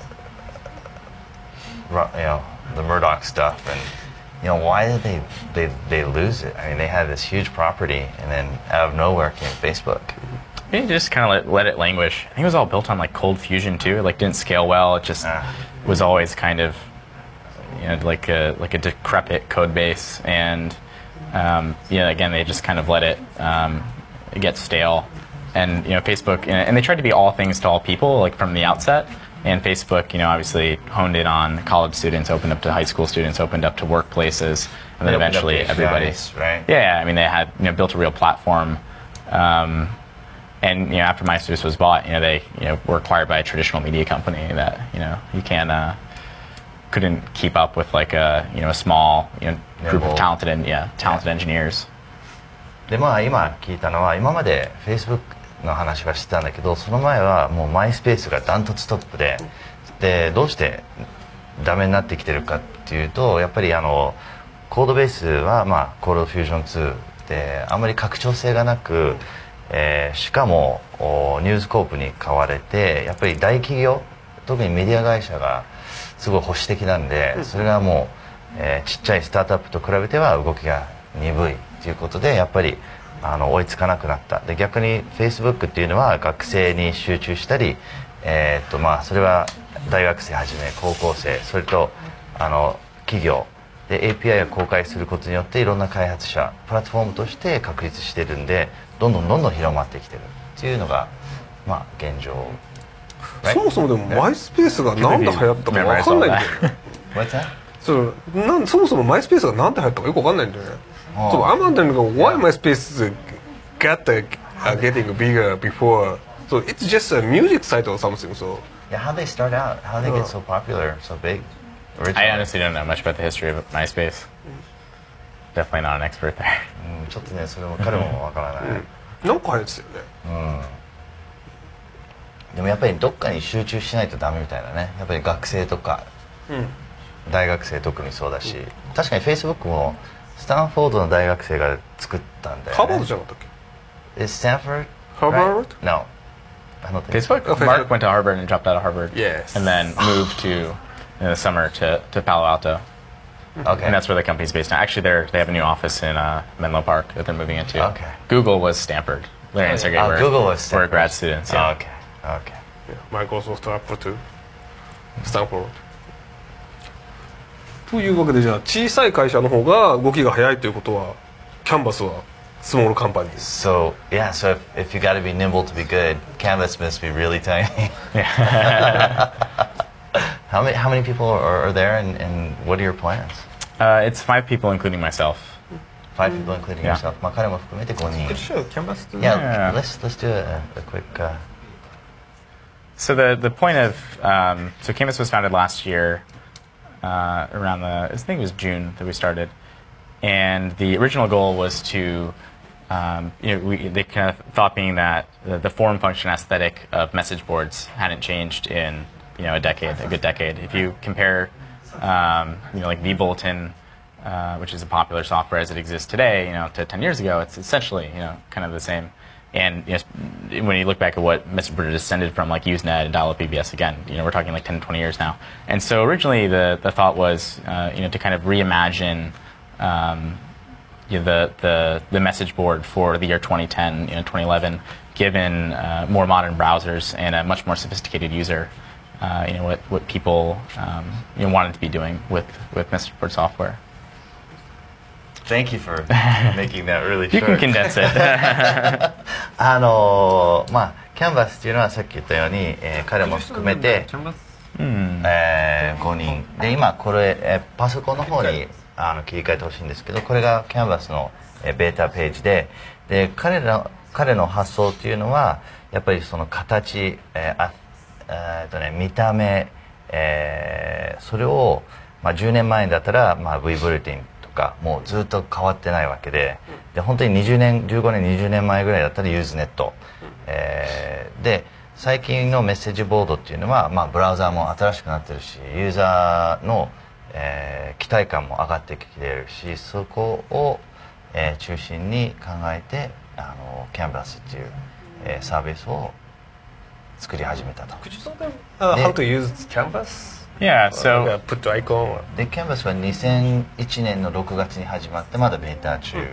you know, the Murdoch stuff, and you know, why did they they they lose it? I mean, they had this huge property, and then out of nowhere came Facebook. Maybe just kind of let, let it languish. I think it was all built on like Cold Fusion too. It like didn't scale well. It just uh. was always kind of, you know, like a like a decrepit code base, and um, you know, again, they just kind of let it um, get stale. And you know, Facebook, and they tried to be all things to all people, like from the outset. And Facebook, you know, obviously honed in on college students, opened up to high school students, opened up to workplaces, and then eventually everybody. Right? Yeah, I mean, they had you know built a real platform. Um, and you know, after MySpace was bought, you know, they you know were acquired by a traditional media company that you know you can't uh, couldn't keep up with like a you know a small you know group of talented and yeah talented engineers. でまあ今聞いたのは今まで Facebookの話はしてたんだけどその前はもうマイスペースがダントツトップででどうしてダメになってきてるかっていうとやっぱりあのコードベースはまあコードフュージョンツーであんまり拡張性がなく、えー、しかもニュースコープに買われてやっぱり大企業特にメディア会社がすごい保守的なんでそれがもう、えー、ちっちゃいスタートアップと比べては動きが鈍いということでやっぱりあの追いつかなくなったで逆に Facebook っていうのは学生に集中したり、えーっとまあ、それは大学生はじめ高校生それとあの企業で エーピーアイ を公開することによっていろんな開発者プラットフォームとして確立してるんでどんどんどんどん広まってきてるっていうのが、まあ、現状、 そもそもでもマイスペースがなんで流行ったか分かんないんだよねそうなんそもそもマイスペースがなんで流行ったかよく分かんないんだよねSo I'm wondering why MySpace got uh, uh, getting bigger before. So it's just a music site or something. So Yeah, how they start out, how they get so popular, so big. Originally. I honestly don't know much about the history of MySpace. Definitely not an expert there. うん、ちょっとね、それも彼もわからない。 なんかあれですよね。 でもやっぱりどっかに集中しないとダメみたいなね。やっぱり学生とか、 うん、 大学生特にそうだし、確かに Facebook もスタンフォードの大学生が作ったんだよね。 ハーバードじゃなかったっけ？ Is Stanford? Harvard? Right? No. I don't think Facebook? Oh, Facebook. Mark went to Harvard and dropped out of Harvard. Yes. And then moved to, in the summer, to, to Palo Alto. so. Okay. And that's where the company's based now. Actually, they're, they have a new office in uh, Menlo Park that they're moving into. Okay. Google was Stanford. Larry and Sergey Oh, were, Google was were Stanford. grad students. Yeah. Okay. Okay. Microsoft、Apple とスタンフォード。というわけでじゃあ小さい会社の方が動きが早いということはキャンバスはスモールカンパニー。 So yeah, so if, if you got to be nimble to be good, Canvas must be really tiny. how many how many people are, are there, and, and what are your plans? Uh, it's five people, including myself. Five people, including Yeah. yourself. まあ彼も含めて五人。 Could you show Canvas to Yeah, Yeah. let's let's do a, a quick. Uh, So the, the point of um, so Canvas was founded last year, uh, around the I think it was June that we started, and the original goal was to um, you know we they kind of thought being that the, the form function aesthetic of message boards hadn't changed in you know a decade a good decade. If you compare um, you know like vBulletin, uh, which is a popular software as it exists today, you know to ten years ago, it's essentially you know kind of the same. And you know, when you look back at what message board descended from, like Usenet and dial-up B B S, again, you know, we're talking like ten, twenty years now. And so originally the, the thought was, uh, you know, to kind of reimagine um, you know, the, the, the message board for the year twenty ten, you know, twenty eleven, given uh, more modern browsers and a much more sophisticated user, uh, you know, what, what people um, you know, wanted to be doing with, with message board software. Thank you for making that really You short. can condense it. あのーまあキャンバスっていうのはさっき言ったように、えー彼も含めて、えー、ごにんで今これ、えーパソコンの方にあの切り替えてほしいんですけど、これがキャンバスの、えーベータページで、で彼ら彼の発想っていうのはやっぱりその形、えーあえーとね、見た目、えーそれを、まあ、じゅうねんまえだったら、まあ、V ブルティンがもうずっと変わってないわけで、で本当ににじゅうねんじゅうごねんにじゅうねんまえぐらいだったらユーズネット、えー、で最近のメッセージボードっていうのは、まあ、ブラウザーも新しくなってるしユーザーの、えー、期待感も上がってきてるしそこを、えー、中心に考えてあのキャンバスっていう、えー、サービスを作り始めたと。 Could you tell them uh, how to use Canvas? Yeah, so Uh, put the icon or... でキャンバスはにせんいちねんのろくがつに始まってまだベータ中、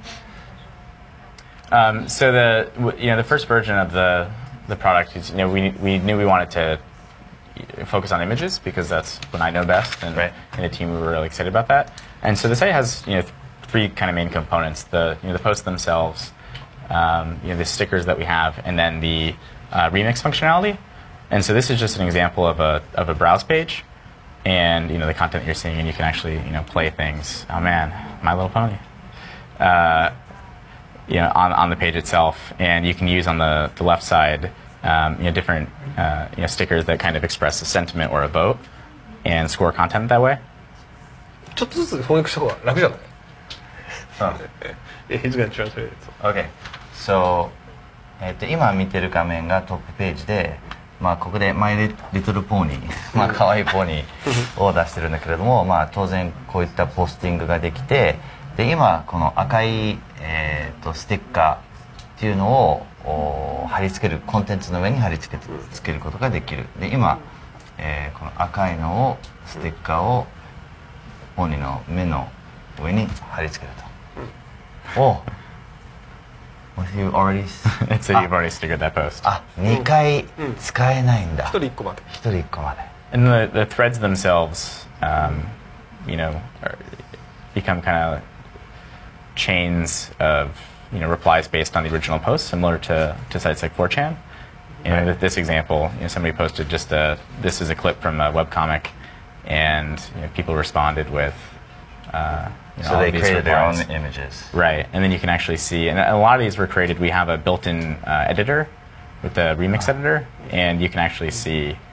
Um, so the w- you know the first version of the the product is you know we we knew we wanted to focus on images because that's what I know best, and Right. in the team we were really excited about that. And so the site has you know th- three kind of main components: the you know the posts themselves, um, you know the stickers that we have, and then the uh, remix functionality. And so this is just an example of a of a browse page, and you know the content that you're seeing, and you can actually you know play things. Oh man, My Little Pony. Uh, you know, on, on the page itself, and you can use on the, the left side, um, you know, different uh, you know, stickers that kind of express a sentiment or a vote, and score content that way. ちょっとずつ翻訳した方が楽じゃない？ そう He's gonna translate it. OK So、えー、と今見てる画面がトップページで、まあ、ここで「マイ・リトル・ポーニー」まあ可愛いポニーを出してるんだけれども、まあ、当然こういったポスティングができてで今この赤い、えー、とステッカーっていうのをお貼り付けるコンテンツの上に貼り付けつけることができるで今、えー、この赤いのをステッカーをポニーの目の上に貼り付けるとお Well, you already... so you've already stickered that post. あ、にかい使えないんだ。 一人一個まで。 一人一個まで。 And the, the threads themselves, um, you know, are, become kind of chains of you know replies based on the original post, similar to, to sites like four chan. You know, Right. this example, you know, somebody posted just a this is a clip from a webcomic, and you know, people responded with. Uh, you know, So all they of these created their own replies. images. Right, and then you can actually see, and a lot of these were created. We have a built-in uh, editor with the remix editor, and you can actually see,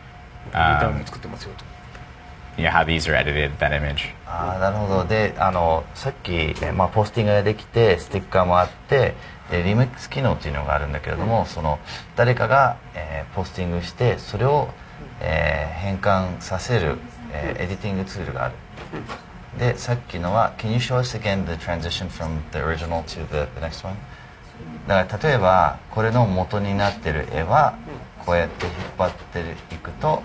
ターも作ってますよと。 You know, how the user edited that image. ああなるほど。であのさっき、えまあ、ポスティングができてステッカーもあってでリミックス機能っていうのがあるんだけれども、その誰かが、えー、ポスティングしてそれを、えー、変換させる、えー、エディティングツールがある。でさっきのは Can you show us again the transition from the original to the, the next one? だから例えばこれの元になってる絵はこうやって引っ張っていくと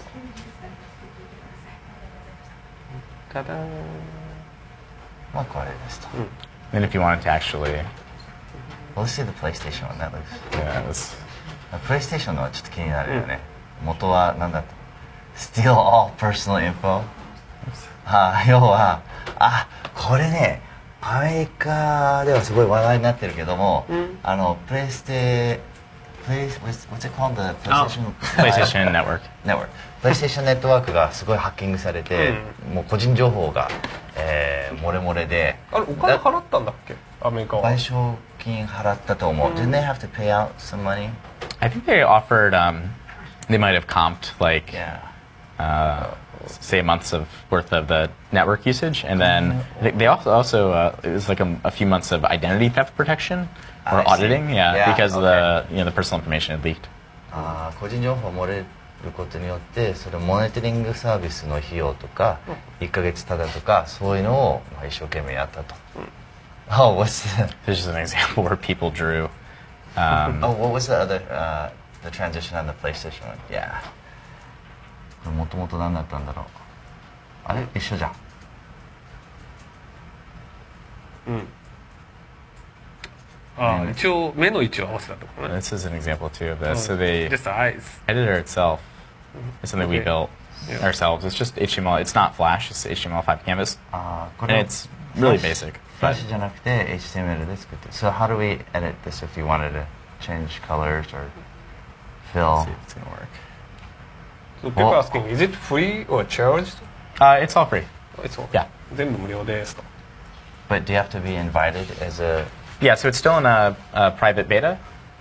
タダーン。 まあこれですと。 And if you wanted to actually, Let's see the PlayStation one. That looks. yeah, let's, PlayStation のはちょっと気になるよね。元は何だった Steal all personal info? はあ、要はあこれねアメリカではすごい話題になってるけども、あのプレイステプレイ what's it called the PlayStation PlayStation Network. Network PlayStation ネットワークがすごいハッキングされて、もう個人情報が、えー、漏れ漏れであれお金払ったんだっけアメリカは。 賠償金払ったと思う。Didn't they have to pay out some money? I think they offered, um, they might have comped like, Yeah. uh, say months of worth of the network usage, and then they, they also, also uh, it was like a, a few months of identity theft protection or I see. auditing, yeah, Yeah, because okay. the you know the personal information had leaked. あー個人情報漏れることによってそれモニタリングサービスの費用とかいっかげつただとかそういうのをまあ一生懸命やったと。Oh, what's the, This is just an example where people drew. Um, oh, what was the other, uh, the transition on the PlayStation one? Yeah. これもともと何だったんだろう。あれ一緒じゃん。 ああ一応目の位置を合わせたってことね。 this is an example too of this. So the Just the eyes. editor itself is something we Okay. built Yeah. ourselves. It's just H T M L. It's not Flash. It's H T M L five canvas, あーこ and れ it's really フラッ basic. フラッ But シュじゃなくて エイチティーエムエル で作ってる。So how do we edit this if you wanted to change colors or fill? let's see if it's gonna work. So people Well- asking, is it free or charged? Uh, it's all free. It's all. Yeah. 全部無料ですと。 But do you have to be invited as a Yeah, so it's still in a, a private beta,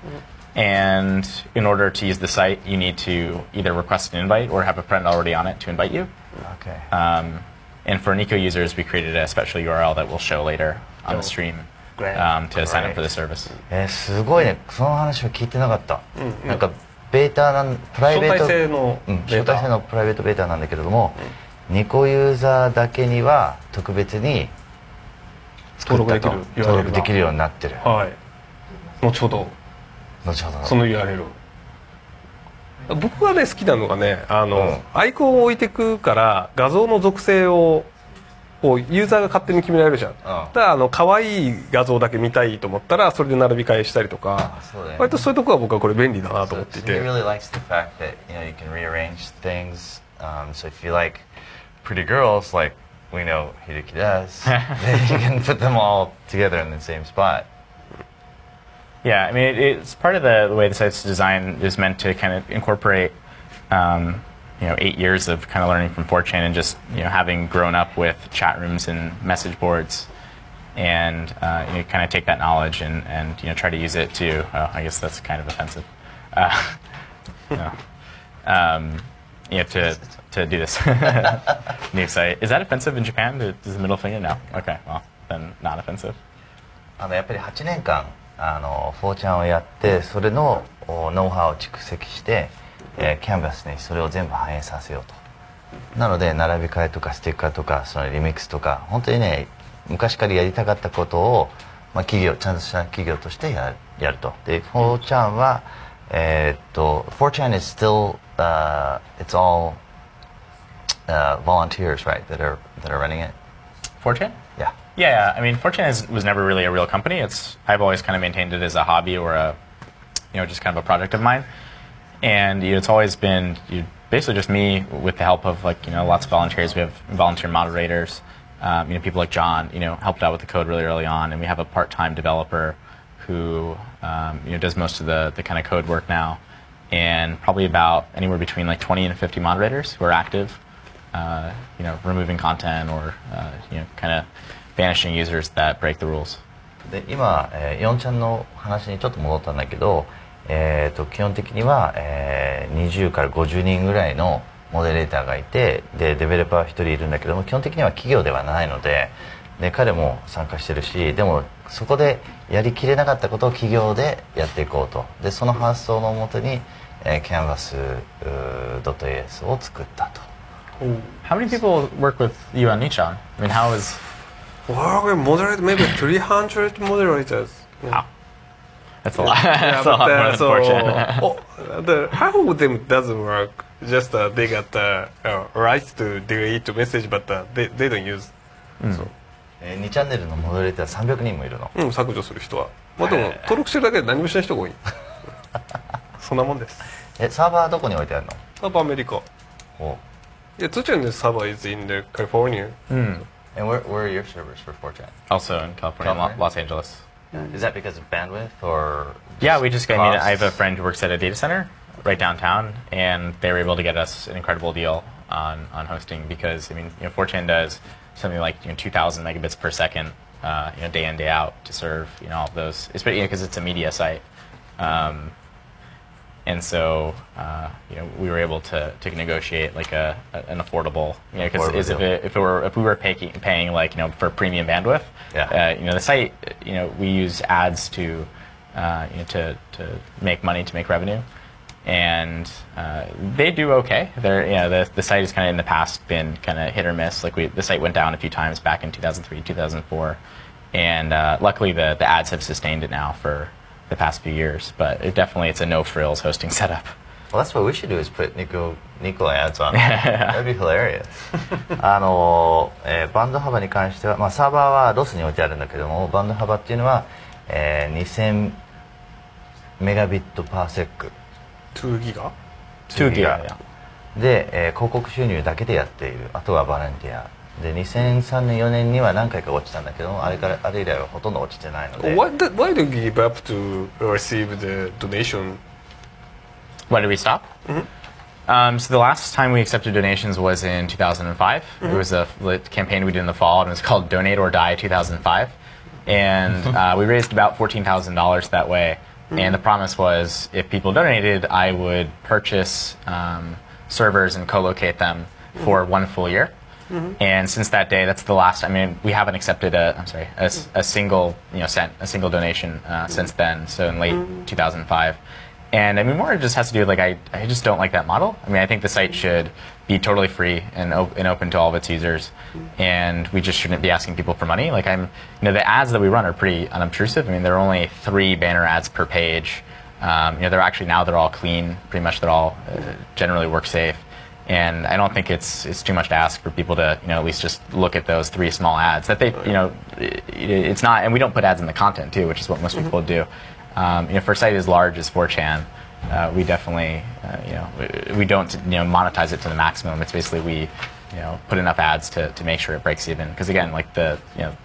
and in order to use the site, you need to either request an invite or have a friend already on it to invite you. Okay. Um, and for Nico users, we created a special U R L that we'll show later on the stream Great. um, to sign up Great. for the service. えーすごいね。その話は聞いてなかった。なんかベータなんプライベート招待制のうんベータ招待制のプライベートベータなんだけれども、ニコユーザーだけには特別に作ったと登録できる登録できるようになってる。 はい。後ほど後ほど。 その ユーアールエル を。僕がね好きなのがねあの、 うんアイコンを置いてくから画像の属性をこうユーザーが勝手に決められるじゃん。だからあの可愛い画像だけ見たいと思ったらそれで並び替えしたりとか、 そうだよね割とそういうところは僕はこれ便利だなと思ってい So, て。 he really likes the fact that you know you can rearrange things. Um, so if you like pretty girls, like we know Hideki does, then you can put them all together in the same spot. Yeah, I mean, it, it's part of the, the way the site's designed is meant to kind of incorporate, um, you know, eight years of kind of learning from four chan and just, you know, having grown up with chat rooms and message boards, and uh, you know, kind of take that knowledge and, and you know, try to use it to, oh, I guess that's kind of offensive. Uh, no. um, you know, to, to do this new site. Is that offensive in Japan? Is the middle finger? No. Okay, well, then not offensive. あのやっぱりはちねんかんあのフォーチャンをやってそれのおノウハウを蓄積して、えー、キャンバスにそれを全部反映させようと。なので並び替えとかステッカーとかそのリミックスとか本当にね昔からやりたかったことを、まあ、企業ちゃんとした企業としてややると。でフォーチャンはえー、っとフォーチャン is still、uh, it's all、uh, volunteers right that are that are running it. four chan? Yeah. Yeah, I mean, four chan is, was never really a real company. It's I've always kind of maintained it as a hobby or a, you know, just kind of a project of mine. And you know, it's always been you, basically just me with the help of like you know lots of volunteers. We have volunteer moderators. Um, you know, people like John, you know, helped out with the code really early on, and we have a part-time developer who um, you know does most of the the kind of code work now, and probably about anywhere between like twenty and fifty moderators who are active. Uh, you know, removing content or uh, you know, kind of banishing users that break the rules. で今、えー、よんちゃんの話にちょっと戻ったんだけど、えー、と基本的には、えー、にじゅうからごじゅうにんぐらいのモデレーターがいて、でデベロッパーひとりいるんだけども、基本的には企業ではないので、で彼も参加してるし、でもそこでやりきれなかったことを企業でやっていこうと。でその発想のもとに、えー、Canvas.js を作ったと。 How many people work with you on Nichan? I mean, how is... Well, we moderate maybe three hundred moderators. Wow. That's a lot. Yeah, That's a lot but, more uh, than so Fortune. oh, the how of them doesn't work. Just uh, they got the uh, rights to delete message, but uh, they they don't use. So えー、にチャンネルのモデレーターさんびゃくにんもいるの。 うん、削除する人は。まあでも登録してるだけで何もしない人が多い。そんなもんです。 えサーバーはどこに置いてあるの？ サーバーアメリカ。 ほいや、つちゃんのサーバー is in the California. Mm. う。And where where are your servers for four chan? Also in California, California? Los Angeles. Is that because of bandwidth or? Yeah, we just, I mean, I have a costs? friend who works at a data center right downtown, and they were able to get us an incredible deal on, on hosting because, I mean, you know, four chan does something like, you know, two thousand megabits per second, uh, you know, day in, day out to serve, you know, all of those, especially because you know, it's a media site. Um, and so, uh, you know, we were able to, to negotiate like a, a an affordable, you know, because if it, if it were if we were paying paying like you know for premium bandwidth, yeah. uh, you know, the site, you know, we use ads to, uh, you know, to to make money, to make revenue, and uh, they do okay. They're, you know, the the site has kind of in the past been kind of hit or miss. Like we, the site went down a few times back in two thousand three, two thousand four, and uh, luckily the the ads have sustained it now for the past few years, but it definitely it's a no frills hosting setup. Well, that's what we should do is put Nico Nico ads on. That'd be hilarious. あの、えー、バンド幅に関しては、まあサーバーはロスに置いてあるんだけども、バンド幅っていうのは、えー、にせんメガビットパーセック。 にギガ？ にギガで、えー、広告収入だけでやっている。あとはボランティア。でにせんさんねんよねんには何回か落ちたんだけども、あれからあれ以来はほとんど落ちてないので。 Why do, why do you give up to receive the donation? When did we stop? Mm-hmm. Um, so the last time we accepted donations was in two thousand five. Mm-hmm. It was a campaign we did in the fall, and it was called Donate or Die two thousand five. And uh, we raised about fourteen thousand dollars that way. Mm-hmm. And the promise was if people donated, I would purchase um, servers and co-locate them for mm-hmm. one full year. Mm-hmm. And since that day, that's the last. I mean, we haven't accepted a. I'm sorry, a, a single, you know, cent, a single donation uh, since then. So in late mm-hmm. two thousand five, and I mean, more it just has to do with like I, I just don't like that model. I mean, I think the site should be totally free and, op- and open to all of its users, and we just shouldn't be asking people for money. Like I'm, you know, the ads that we run are pretty unobtrusive. I mean, there are only three banner ads per page. Um, you know, they're actually now they're all clean. Pretty much, they're all uh, generally work safe. And I don't think it's it's too much to ask for people to you know at least just look at those three small ads that they you know it, it's not, and we don't put ads in the content too, which is what most mm-hmm. people do. Um, you know, for a site as large as four chan, uh, we definitely uh, you know we, we don't you know monetize it to the maximum. It's basically we you know put enough ads to, to make sure it breaks even. Because again, like the you know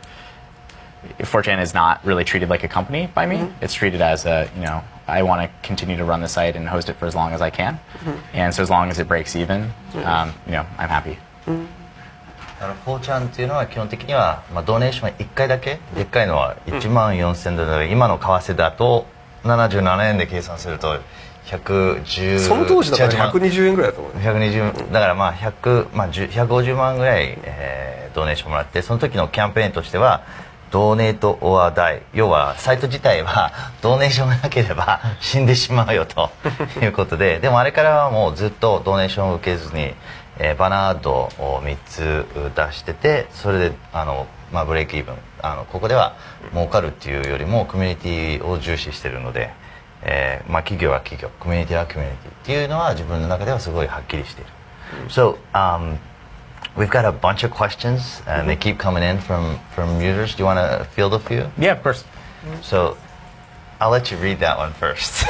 four chan is not really treated like a company by me. Mm-hmm. It's treated as a you know. I want to continue to run the site and host it for as long as I can, mm-hmm. and so as long as it breaks even, um, you know, I'm happy. あのフォーチャンっていうのは基本的には、まあ、ドネーションはいっかいだけ、でっかいのはいちまんよんせんドルで、今の為替だとななじゅうななえんで計算するとひゃくじゅう、 その当時だからひゃくにじゅうえんぐらいだと思う。 ひゃくにじゅうだからまあひゃく、まあ、ひゃくごじゅうまんぐらい、えー、ドネーションもらって、その時のキャンペーンとしてはドーネート・オア・ダイ、要はサイト自体はドーネーションがなければ死んでしまうよということで、でもあれからはもうずっとドーネーションを受けずに、えー、バナーアッドをみっつ出してて、それであの、まあ、ブレイクイーブン、あのここでは儲かるっていうよりもコミュニティを重視してるので、えーまあ、企業は企業、コミュニティはコミュニティっていうのは自分の中ではすごいはっきりしている。So, um, we've got a bunch of questions, and mm-hmm. they keep coming in from, from users. Do you want to field a few? Yeah, of course. So, I'll let you read that one first.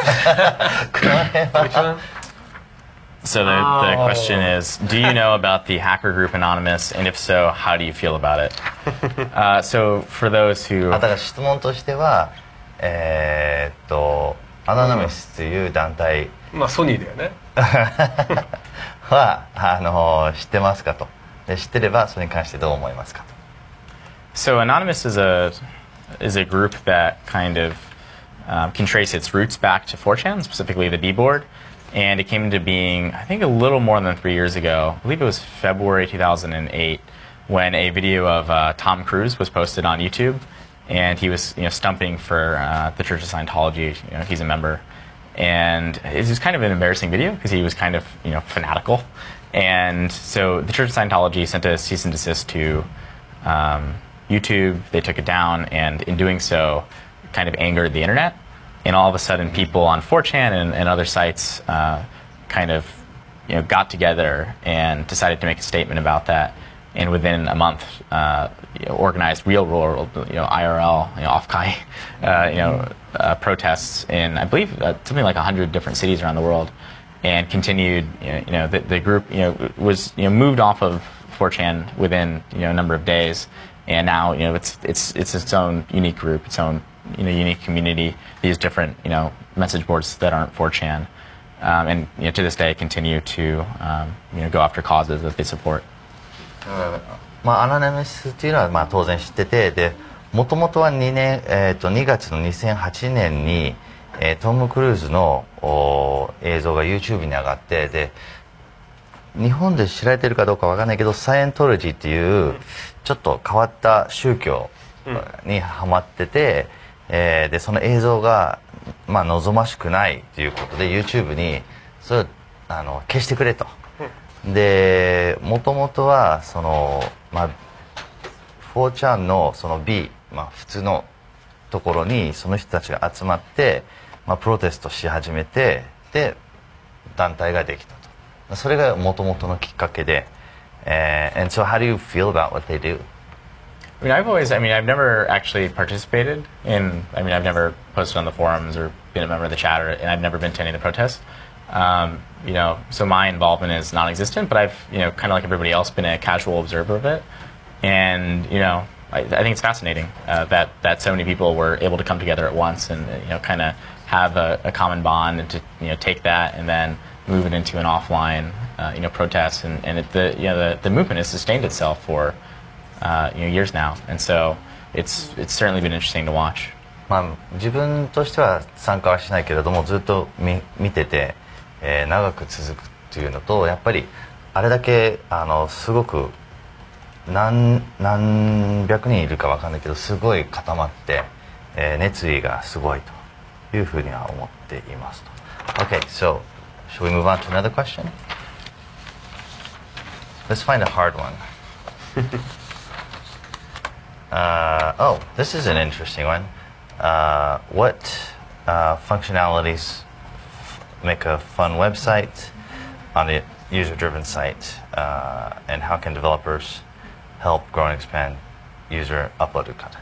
Which one? So the, the question is, do you know about the hacker group Anonymous, and if so, how do you feel about it? Uh, so for those who... あ、だから質問としては、えー、っと、アナナミスという団体まあソニーだよねはあの知ってますかと。で知ってればそれに関してどう思いますかと。 So Anonymous is a is a group that kind of um, can trace its roots back to four chan, specifically the D board, And it came into being, I think, a little more than three years ago. I believe it was February two thousand eight when a video of uh, Tom Cruise was posted on YouTube, and he was, you know, stumping for uh, the Church of Scientology. You know, he's a member, and it was kind of an embarrassing video because he was kind of, you know, fanatical. And so the Church of Scientology sent a cease and desist to um, YouTube. They took it down, and in doing so, kind of angered the internet. And all of a sudden, people on four chan and, and other sites uh, kind of, you know, got together and decided to make a statement about that. And within a month, uh, you know, organized real world, you know, I R L, you know, off-kai, uh, you know, uh, protests in, I believe, uh, something like a hundred different cities around the world, and continued. You know, you know the, the group, you know, was, you know, moved off of four chan within, you know, a number of days, and now, you know, it's it's it's its own unique group, its own, you know, unique community. These different, you know, message boards that aren't four chan, um, and, you know, to this day continue to, um, you know, go after causes that they support. まあ、アナネメシスっていうのは、まあ、当然知ってて、でもともとはにねん、えー、とにがつのにせんはちねんに、えー、トム・クルーズの映像が YouTube に上がって、で日本で知られてるかどうかわかんないけど、サイエントロジーっていうちょっと変わった宗教にハマってて、えー、でその映像が、まあ、望ましくないということで YouTube にそれをあの消してくれと。でもともとはその、まあ、フォーチャンのその B、まあ、普通のところにその人たちが集まって、まあ、プロテストし始めて、で団体ができたと。それがもともとのきっかけで、uh, and so how do you feel about what they do? I mean, I've always, I mean, I've never actually participated in, I mean, I've never posted on the forums or been a member of the chat, or, and I've never been to any of the protests. Um, you know, so my involvement is non-existent, but I've, you know, kind of like everybody else, been a casual observer of it. And, you know, I, I think it's fascinating uh, that, that so many people were able to come together at once and, you know, kind of have a, a common bond, and to, you know, take that and then move it into an offline, uh, you know, protest. And, and it, the, you know, the, the movement has sustained itself for, uh, you know, years now. And so it's, it's certainly been interesting to watch. まあ、自分としては参加はしないけれども、ずっと 見, 見てて、えー、長く続くっていうのと、やっぱりあれだけあのすごく 何, 何百人いるか分かんないけど、すごい固まって、えー、熱意がすごいというふうには思っていますと。Okay, so shall we move on to another question? Let's find a hard one. uh, oh, this is an interesting one. Uh, what uh, functionalities make a fun website on a user-driven site, uh, and how can developers help grow and expand user uploaded content?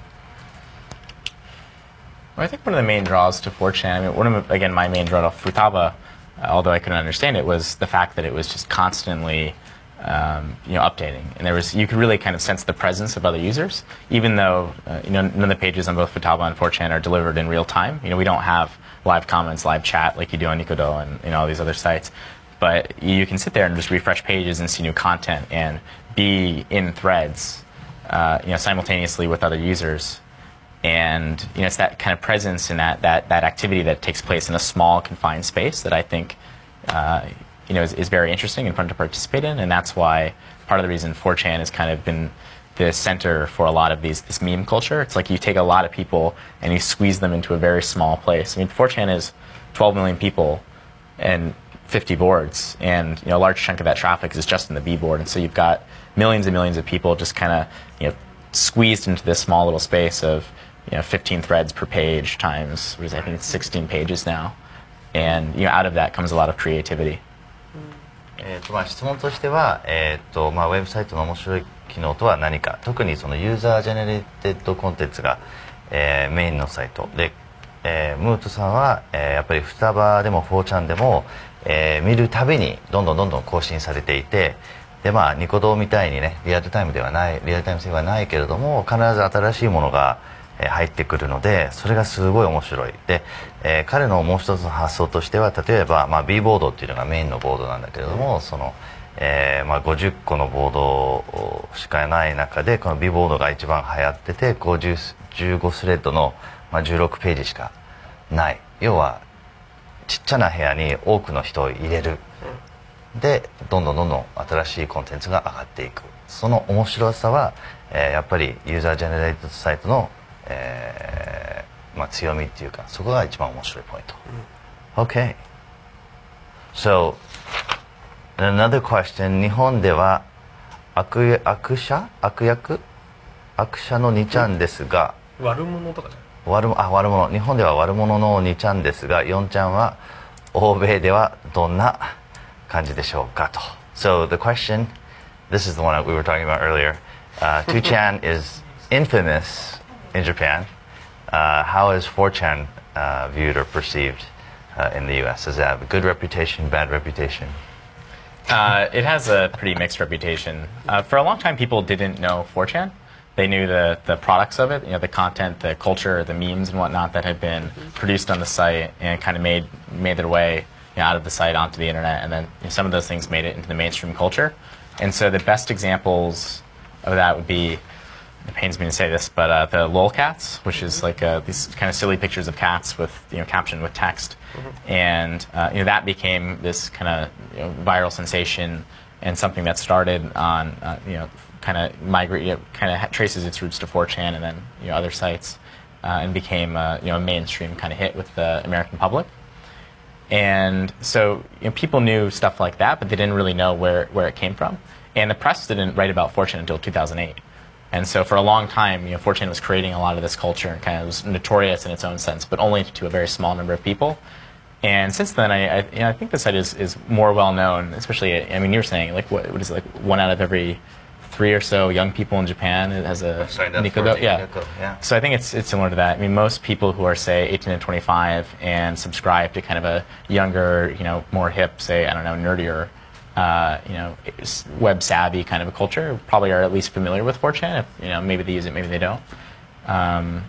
Well, I think one of the main draws to four chan, I mean, one of, again, my main draw to Futaba, uh, although I couldn't understand it, was the fact that it was just constantly, um, you know, updating. And there was, you could really kind of sense the presence of other users, even though, uh, you know, none of the pages on both Futaba and four chan are delivered in real time. You know, we don't have live comments, live chat like you do on Nikodo and, you know, all these other sites. But you can sit there and just refresh pages and see new content and be in threads, uh, you know, simultaneously with other users. And, you know, it's that kind of presence and that, that, that activity that takes place in a small, confined space that I think, uh, you know, is, is very interesting and fun to participate in. And that's why part of the reason four chan has kind of been the center for a lot of these, this meme culture. It's like you take a lot of people and you squeeze them into a very small place. I mean, four chan is twelve million people and fifty boards, and, you know, a large chunk of that traffic is just in the B board. And so you've got millions and millions of people just kind of, you know, squeezed into this small little space of, you know, fifteen threads per page times, what is it, I think it's sixteen pages now. And, you know, out of that comes a lot of creativity. えーとまあ、質問としては、えーとまあ、ウェブサイトの面白い機能とは何か、特にそのユーザージェネレーテッドコンテンツが、えー、メインのサイトで、えー、ムートさんは、えー、やっぱりフタバでもフォーチャンでも、えー、見るたびにどんどんどんどん更新されていて、でまあニコ動みたいにねリアルタイムではないリアルタイム性はないけれども、必ず新しいものが入ってくるので、それがすごい面白い。で、えー、彼のもう一つの発想としては、例えば、まあ、B ボードっていうのがメインのボードなんだけれども、その、えーまあ、ごじゅっこのボードしかない中でこの B ボードが一番流行ってて、ごじゅう、じゅうごスレッドの、まあ、じゅうろくページしかない。要はちっちゃな部屋に多くの人を入れる、でどんどんどんどん新しいコンテンツが上がっていく。その面白さは、えー、やっぱりユーザージェネレートサイトの、えーまあ、強みっていうか、そこが一番面白いポイント。Okay. So, another question. 日本では悪悪者悪役悪者のにちゃんですが、 悪者とかじゃない悪あ悪者日本では悪者のにちゃんですが、よんちゃんは欧米ではどんな感じでしょうかと。So the question, this is the one that we were talking about earlier. Uh, two chan is infamous in Japan. Uh, how is four chan uh, viewed or perceived uh, in the U S? Does it have a good reputation, bad reputation? Uh, it has a pretty mixed reputation. Uh, for a long time, people didn't know four chan. They knew the, the products of it, you know, the content, the culture, the memes and whatnot that had been produced on the site and kind of made made their way, you know, out of the site onto the internet. And then you know, some of those things made it into the mainstream culture. And so the best examples of that would be, it pains me to say this, but uh, the lolcats, which is like uh, these kind of silly pictures of cats with, you know, captioned with text. Mm-hmm. And uh, you know, that became this kind of you know, viral sensation and something that started on, uh, you know, kind of migrate, you know, kind of traces its roots to four chan and then you know other sites, uh, and became uh, you know a mainstream kind of hit with the American public. And so you know, people knew stuff like that, but they didn't really know where where it came from. And the press didn't write about four chan until two thousand eight. And so for a long time, you know, four chan was creating a lot of this culture and kind of was notorious in its own sense, but only to a very small number of people. And since then, I, I, you know, I think the site is, is more well known, especially, I mean, you were saying, like, what, what is it, like one out of every three or so young people in Japan has a Nicodo. Yeah. yeah. So I think it's it's similar to that. I mean, most people who are, say, eighteen to twenty-five and subscribe to kind of a younger, you know, more hip, say, I don't know, nerdier, uh, you know, web savvy kind of a culture, probably are at least familiar with four chan. If, you know, maybe they use it, maybe they don't. Um,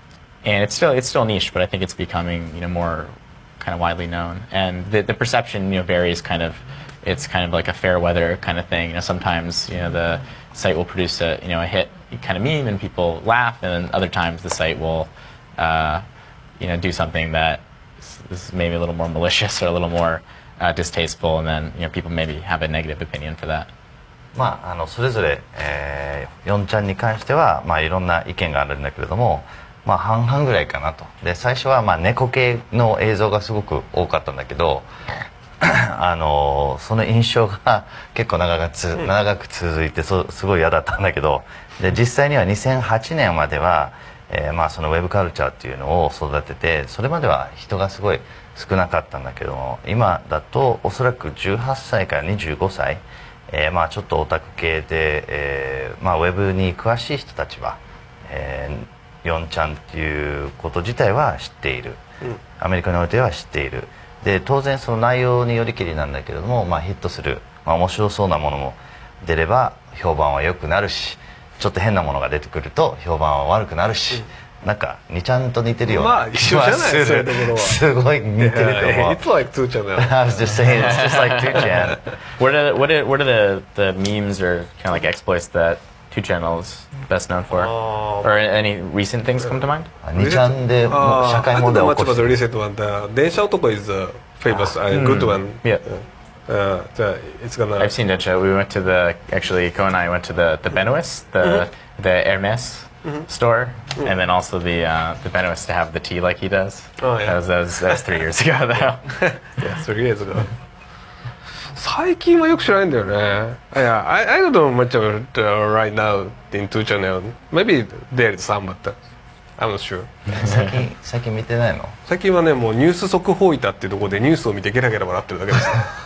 and it's still it's still niche, but I think it's becoming, you know, more kind of widely known. And the the perception, you know, varies kind of. It's kind of like a fair weather kind of thing. You know, sometimes you know the site will produce a you know a hit kind of meme and people laugh, and then other times the site will, uh, you know, do something that is maybe a little more malicious or a little more uh, distasteful, and then you know people maybe have a negative opinion for that. まああのそれぞれ、えー、よんちゃんに関してはまあいろんな意見があるんだけれども、まあ半々ぐらいかなと。で最初はまあ猫系の映像がすごく多かったんだけど。あのその印象が結構長くつ長く続いてそすごい嫌だったんだけど、で実際にはにせんはちねんまでは、えーまあ、そのウェブカルチャーっていうのを育てて、それまでは人がすごい少なかったんだけども、今だとおそらくじゅうはっさいからにじゅうごさい、えーまあ、ちょっとオタク系で、えーまあ、ウェブに詳しい人たちは、えー、よんちゃんっていうこと自体は知っている、アメリカにおいては知っている。で当然その内容によりきりなんだけれども、まあ、ヒットする、まあ、面白そうなものも出れば評判は良くなるし、ちょっと変なものが出てくると評判は悪くなるし、うん、なんかにちゃんと似てるような、 まあ一緒じゃない、そういうところはすごい似てると思う。 It's like two chan. I was just saying it's just like two chan. What are what are what are the the memes or kind of like exploits that two chan is best known for, or any recent things come to mind? にちゃんで社会問題を起こしてる。 リセットは電車男 is a famous a good one. Yeah. Uh, it's gonna. I've seen Densha. We went to the actually Ko and I went to the the Benoist, the mm-hmm. the Hermes mm-hmm. store, mm-hmm. and then also the uh, the Benoist to have the tea like he does. Oh yeah. That was that was, that was three years ago though. Yeah, three years ago. 最近はよく知らないんだよね。Yeah, I I don't know much about it right now in two channel. Maybe there is some, but I'm not sure. 最近最近見てないの？ 最近はねもうニュース速報板っていうところでニュースを見てゲラゲラ笑ってるだけです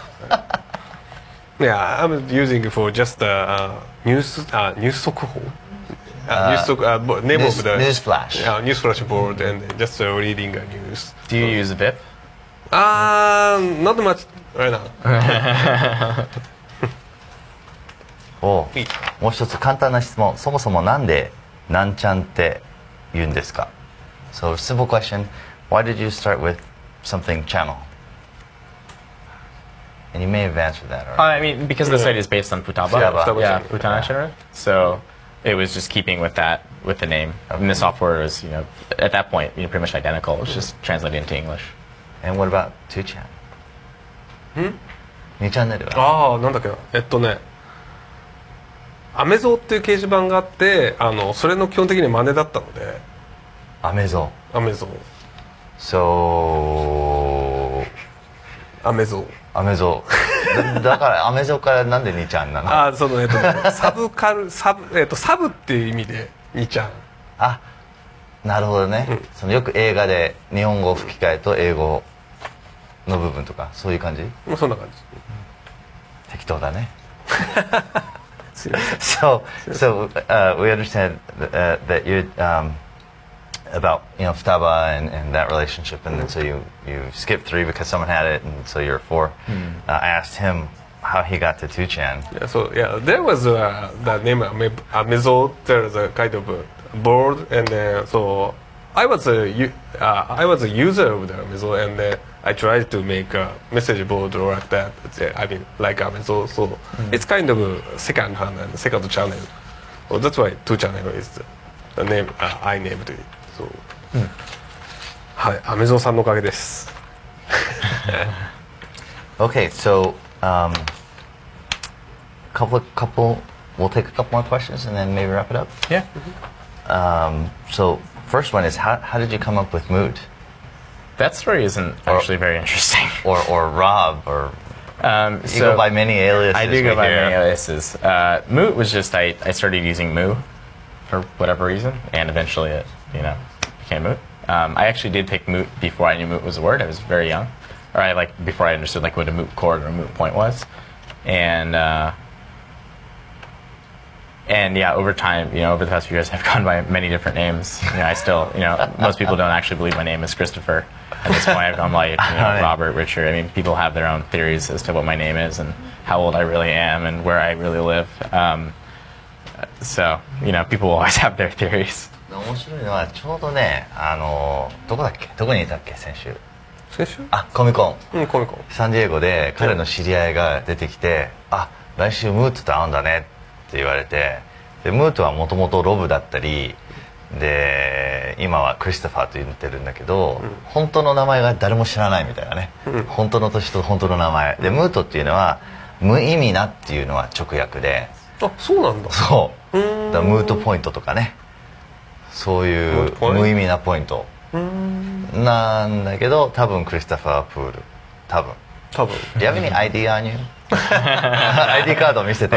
。Yeah, I'm using for just uh, news uh, news 速報. Uh, news, uh, name news, of the news flash. Uh, news flash board and just uh, reading a news. Do you use V I P? Uh, not much right now. おもう一つ簡単な質問。そもそもなんでなんちゃんって言うんですか？ So simple question. Why did you start with something channel? And you may have answered that already. Uh, I mean, because the site is based on Futaba. Futaba. Yeah, Futaba channel. So it was just keeping with that, with the name. Okay. And the software was, you know, at that point, you know, pretty much identical. It was just translated into English. And what about ツーちゃん？ ん？ にチャンネルは？ ああ、なんだっけな、えっとねアメゾーっていう掲示板があって、あのそれの基本的に真似だったので、 アメゾアメゾー So アメゾーアメゾだだからアメゾからなんでにちゃんなの？ ああ、そのえっと、ね、サブカルサブえっとサブっていう意味でにちゃん。 あ、なるほどね、うん、そのよく映画で日本語吹き替えと英語の部分とかそういう感じ？ そんな感じ。 適当だね。so so uh, we understand uh, that you're um, about you know Futaba and, and that relationship, and then so you you skipped three because someone had it, and so you're four. Mm. Uh, I asked him how he got to two chan. Yeah, so yeah, there was uh, the name Amezo. There was a kind of a board, and uh, so I was a uh, I was a user of the Amezo, and uh, I tried to make a message board or like that. I mean, like Amezo. So mm. it's kind of a second hand and second channel. So that's why two channel is the, the name uh, I named it. So, mm. はい、アメゾさんのおかげです。 Okay, so um, couple couple we'll take a couple more questions and then maybe wrap it up. Yeah. Mm-hmm. Um, so first one is how how did you come up with Moot? That story isn't actually or, very interesting. Or or Rob or um, you so go by many aliases. I do go by here. many aliases. Uh, Moot was just I, I started using Moo for whatever reason, and eventually it you know became Moot. Um, I actually did pick Moot before I knew Moot was a word. I was very young, or I like before I understood like what a Moot chord or a Moot point was, and. Uh, And yeah, over time, you know, over the past few years, I've gone by many different names. You know, I still, you know, most people don't actually believe my name is Christopher. At this point, I've gone like, you know, Robert, Richard. I mean, people have their own theories as to what my name is and how old I really am and where I really live. Um, so, you know, people will always have their theories. 面白いのはちょうどね、あのどこだっけ、どこにいたっけ先週。 先週？ あ、コミコン。 うん、コミコン。 サンディエゴで彼の知り合いが出てきて、あ、来週ムートと会うんだね。って言われて、でムートはもともとロブだったりで今はクリストファーと言ってるんだけど、うん、本当の名前が誰も知らないみたいなね、うん、本当の年と本当の名前でムートっていうのは無意味なっていうのは直訳で、 あ、そうなんだ。 そうだからムートポイントとかね、そういう無意味なポイントなんだけど、多分クリストファー・プール多分多分 Do you have any アイディー on you? アイディー カード見せて。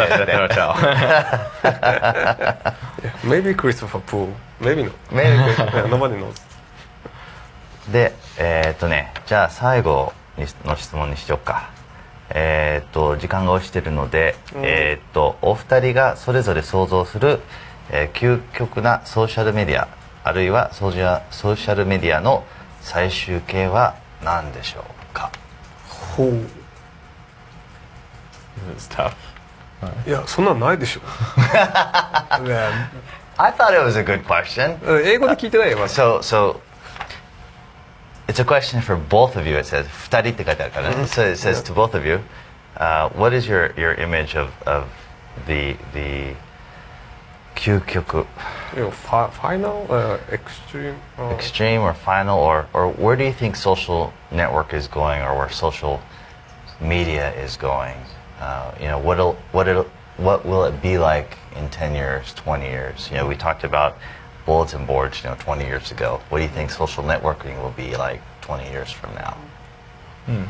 Maybe Christopher Poole. Maybe not. Maybe Nobody knows. で、えー、っとね、じゃあ最後の質問にしようか。えー、っと時間が押してるので、うん、えー、っとお二人がそれぞれ想像する、えー、究極なソーシャルメディアあるいはソーシャソーシャルメディアの最終形は何でしょうか。 ほう。 It's tough. いや、そんなんないでしょ。 I thought it was a good question. 英語で聞いてないよ。 So, so it's a question for both of you. It says 二人って書いてあるからね。So it says to both of you, uh, what is your your image of of the the 究極? You know, fi final, uh, extreme, uh, extreme or final, or or where do you think social network is going, or where social media is going? Uh, you know, what'll what it what will it be like in ten years, twenty years? You know, we talked about bulletin boards, you know, twenty years ago. What do you think social networking will be like twenty years from now? Hmm.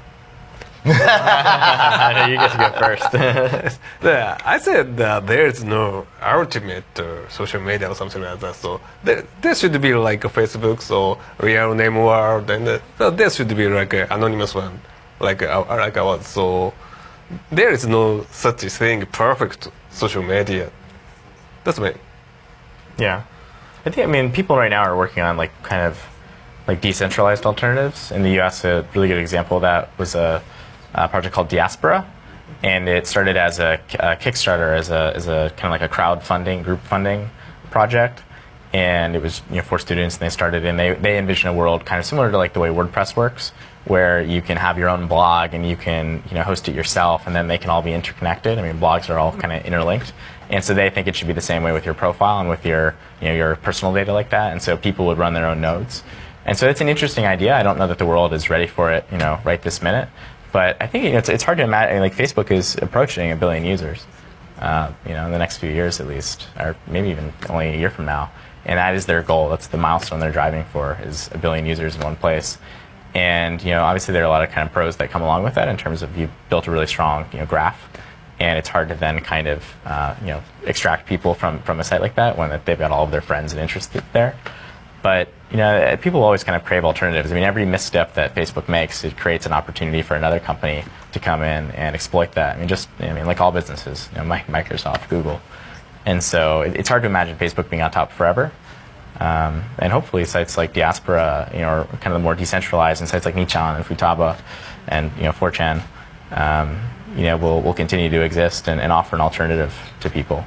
I know you get to go first. Yeah, I said that there's no ultimate uh, social media or something like that. So there, there should be like a Facebook, so real name world, and uh, so there should be like an anonymous one, like uh, like ours. So there is no such thing perfect social media. That's me. Yeah, I think I mean people right now are working on like kind of like decentralized alternatives. In the U S, a really good example of that was a a project called Diaspora, and it started as a, a Kickstarter, as a as a kind of like a crowdfunding, group funding project, and it was you know for students. And they started, and they they envision a world kind of similar to like the way WordPress works, where you can have your own blog and you can you know host it yourself, and then they can all be interconnected. I mean, blogs are all kind of interlinked, and so they think it should be the same way with your profile and with your you know your personal data like that. And so people would run their own nodes. And so it's an interesting idea. I don't know that the world is ready for it, you know, right this minute. But I think you know, it's, it's hard to imagine, like Facebook is approaching a billion users, uh, you know, in the next few years at least, or maybe even only a year from now. And that is their goal. That's the milestone they're driving for, is a billion users in one place. And, you know, obviously there are a lot of kind of pros that come along with that in terms of you've built a really strong, you know, graph. And it's hard to then kind of, uh, you know, extract people from, from a site like that when they've got all of their friends and interests there. But, you know, people always kind of crave alternatives. I mean, every misstep that Facebook makes, it creates an opportunity for another company to come in and exploit that. I mean, just, I mean, like all businesses, you know, Microsoft, Google. And so it, it's hard to imagine Facebook being on top forever. Um, and hopefully sites like Diaspora, you know, are kind of the more decentralized, and sites like Nichan and Futaba and, you know, four chan, um, you know, will, will continue to exist and, and offer an alternative to people.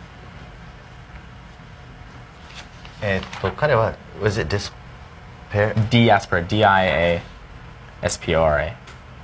えっと彼は was it Despair? Diaspora, D I A S P O R A.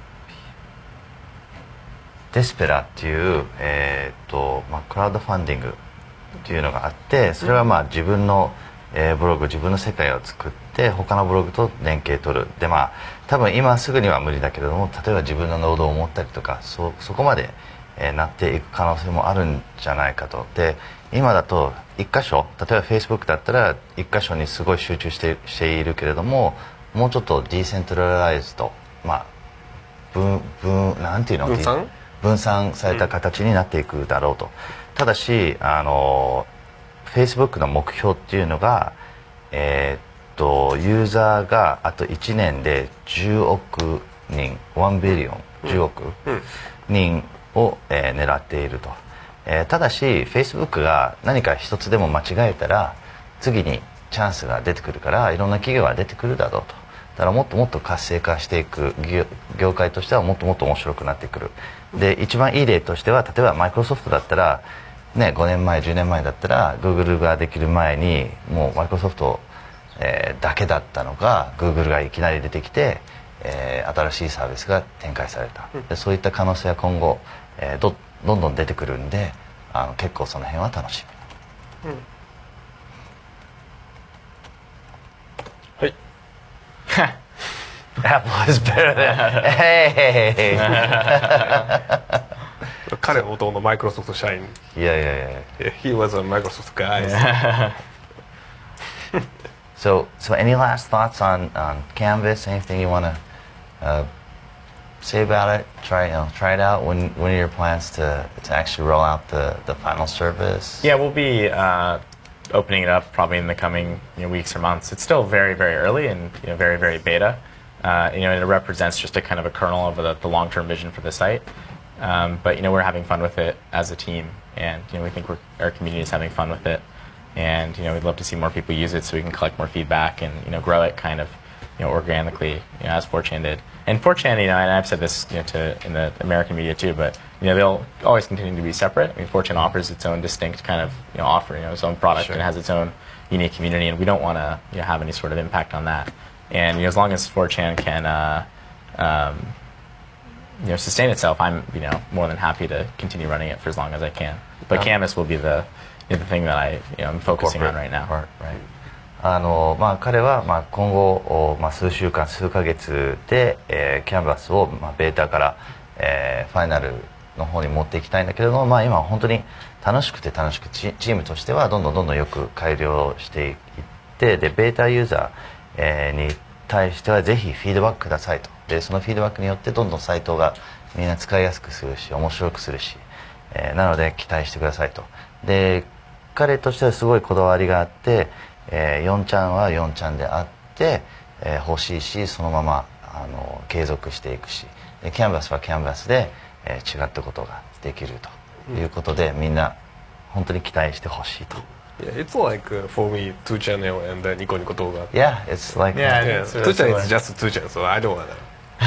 デスペラっていう、えーっとまあ、クラウドファンディングっていうのがあって、それはまあ自分の、えー、ブログ、自分の世界を作って他のブログと連携取る。でまあ多分今すぐには無理だけれども、例えば自分のノードを持ったりとか そ, そこまで、えー、なっていく可能性もあるんじゃないかと。で今だと一箇所、例えば Facebook だったら一箇所にすごい集中して、しているけれども、もうちょっとディーセントラライズと、まあ分分なんていうの、 分散分散された形になっていくだろうと。ただしあの Facebook の目標っていうのが、えー、っとユーザーがあといちねんでじゅうおくにん、いちビリオン、じゅうおく人を、えー、狙っていると。えー、ただし Facebook が何か一つでも間違えたら次にチャンスが出てくるから、いろんな企業が出てくるだろうと。だからもっともっと活性化していく、 業, 業界としてはもっともっと面白くなってくる。で一番いい例としては、例えばマイクロソフトだったら、ね、ごねんまえじゅうねんまえだったら Google ができる前にもうマイクロソフト、えー、だけだったのが Google がいきなり出てきて、えー、新しいサービスが展開された。でそういった可能性は今後、えー、ど, どんどん出てくるんで、あの結構その辺は楽しみ。うん、 はい。 Apple is better than hey 彼は元のマイクロソフト社員。 いやいやいや。 He was a Microsoft guy. so so any last thoughts on on Canvas? Anything you want to uh, say about it? Try you know try it out. When when are your plans to to actually roll out the the final service? Yeah, we'll be uh, opening it up probably in the coming you know, weeks or months. It's still very very early and you know, very very beta. Uh, you know, it represents just a kind of a kernel of the, the long-term vision for the site. Um, but you know, we're having fun with it as a team, and you know, we think we're, our community is having fun with it, and you know, we'd love to see more people use it so we can collect more feedback and you know, grow it kind of you know, organically, you know, as four chan did. And four chan, you know, and I've said this you know, to in the American media too, but you know, they'll always continue to be separate. I mean, four chan offers its own distinct kind of you know, offer, you know, its own product, sure. And it has its own unique community, and we don't want to you know, have any sort of impact on that. And you know, as long as four chan can uh, um, you know, sustain itself, I'm you know, more than happy to continue running it for as long as I can. But yeah. Canvas will be the, you know, the thing that I, you know, I'm focusing on right now. Right. あのまあ、彼はまあ今後、まあ、数週間数ヶ月で、えー、キャンバスを、まあ、ベータから、えー、ファイナルの方に持っていきたいんだけれども、まあ、今本当に楽しくて楽しくチ、チームとしてはどんどんどんどんよく改良していって、でベータユーザー、えー、に対してはぜひフィードバックくださいと。でそのフィードバックによってどんどんサイトがみんな使いやすくするし面白くするし、えー、なので期待してくださいと。で彼としてはすごいこだわりがあって、えー、よんちゃんはよんちゃんであって、えー、欲しいしそのままあの継続していくし、でキャンバスはキャンバスで、えー、違ったことができるということで、うん、みんな本当に期待してほしいと。 Yeah, it's like uh, for me two channel and uh, Nico Nico Toga. Yeah, it's like yeah, yeah. It's two channel is just two channel, so I don't want that.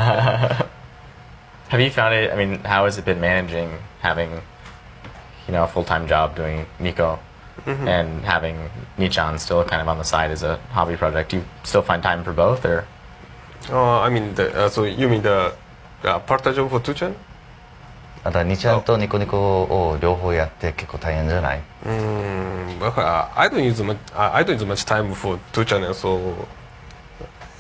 Have you found it? I mean, how has it been managing having, you know, a full-time job doing Nico, mm-hmm. and having Nichan still kind of on the side as a hobby project? Do you still find time for both, or? Uh, I mean, the, uh, so you mean the uh, part-time job for two channel? だからニチャンとニコニコを両方やって結構大変じゃない？ うん、だから I don't use much I don't use much time for two channel, so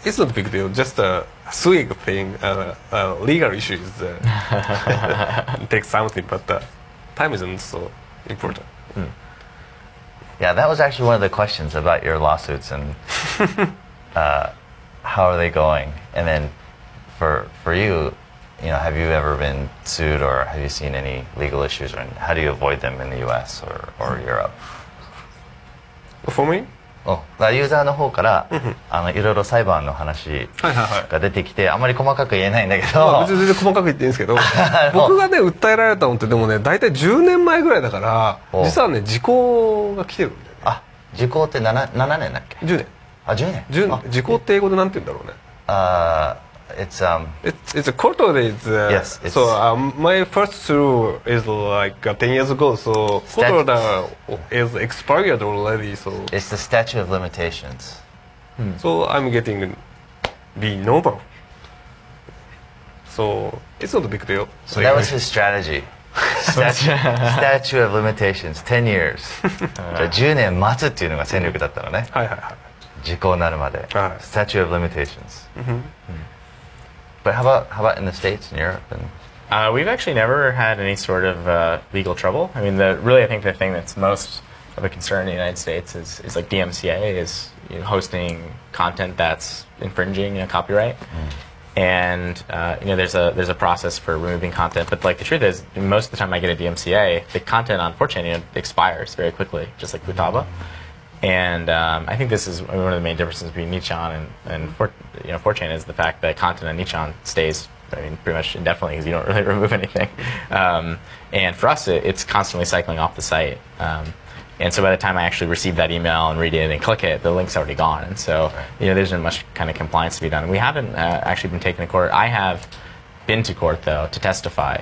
it's not a big deal. Just a suing thing, uh, uh, legal issues uh, take something, but uh, time isn't so important. Mm. Yeah, that was actually one of the questions about your lawsuits and uh, how are they going? And then for for you, you know, have you ever been sued or have you seen any legal issues, or how do you avoid them in the U S or, or Europe? For me? おだからユーザーの方からあのいろいろ裁判の話はいはいはい。 が出てきてあんまり細かく言えないんだけまあ、 ど別に全然細かく言っていいんですけど僕がね訴えられたのってでもね大体じゅうねんまえぐらいだからお実はね時効が来てるんだよね。 あ時効って 7, 7年だっけじゅうねん。 あじゅうねんじゅうあ時効って英語でなんて言うんだろうね。 あ it's um It's, it's a court is uh, Yes, it's- so um, my first sue is like uh, ten years ago. So Stat- court order is expired already. So it's the statute of limitations. so I'm getting the number. So it's not a big deal. So that was his strategy. Statute, statute of limitations ten years. じゃあじゅうねん待つっていうのが戦略だったのね。 はいはいはい。 時効になるまで。 はい Statute of limitations. But how about how about in the States and Europe and Uh, we've actually never had any sort of uh, legal trouble. I mean, the, really, I think the thing that's most of a concern in the United States is, is like D M C A is you know, hosting content that's infringing you know, copyright. And uh, you know, there's a there's a process for removing content. But like the truth is, most of the time I get a D M C A, the content on four chan you know, expires very quickly, just like Futaba. And um, I think this is one of the main differences between Nichan and, and four, you know, four chan is the fact that content on Nichan stays, I mean, pretty much indefinitely because you don't really remove anything. Um, and for us, it, it's constantly cycling off the site. Um, and so by the time I actually receive that email and read it and click it, the link's already gone. And so, you know, there isn't much kind of compliance to be done. We haven't uh, actually been taken to court. I have been to court, though, to testify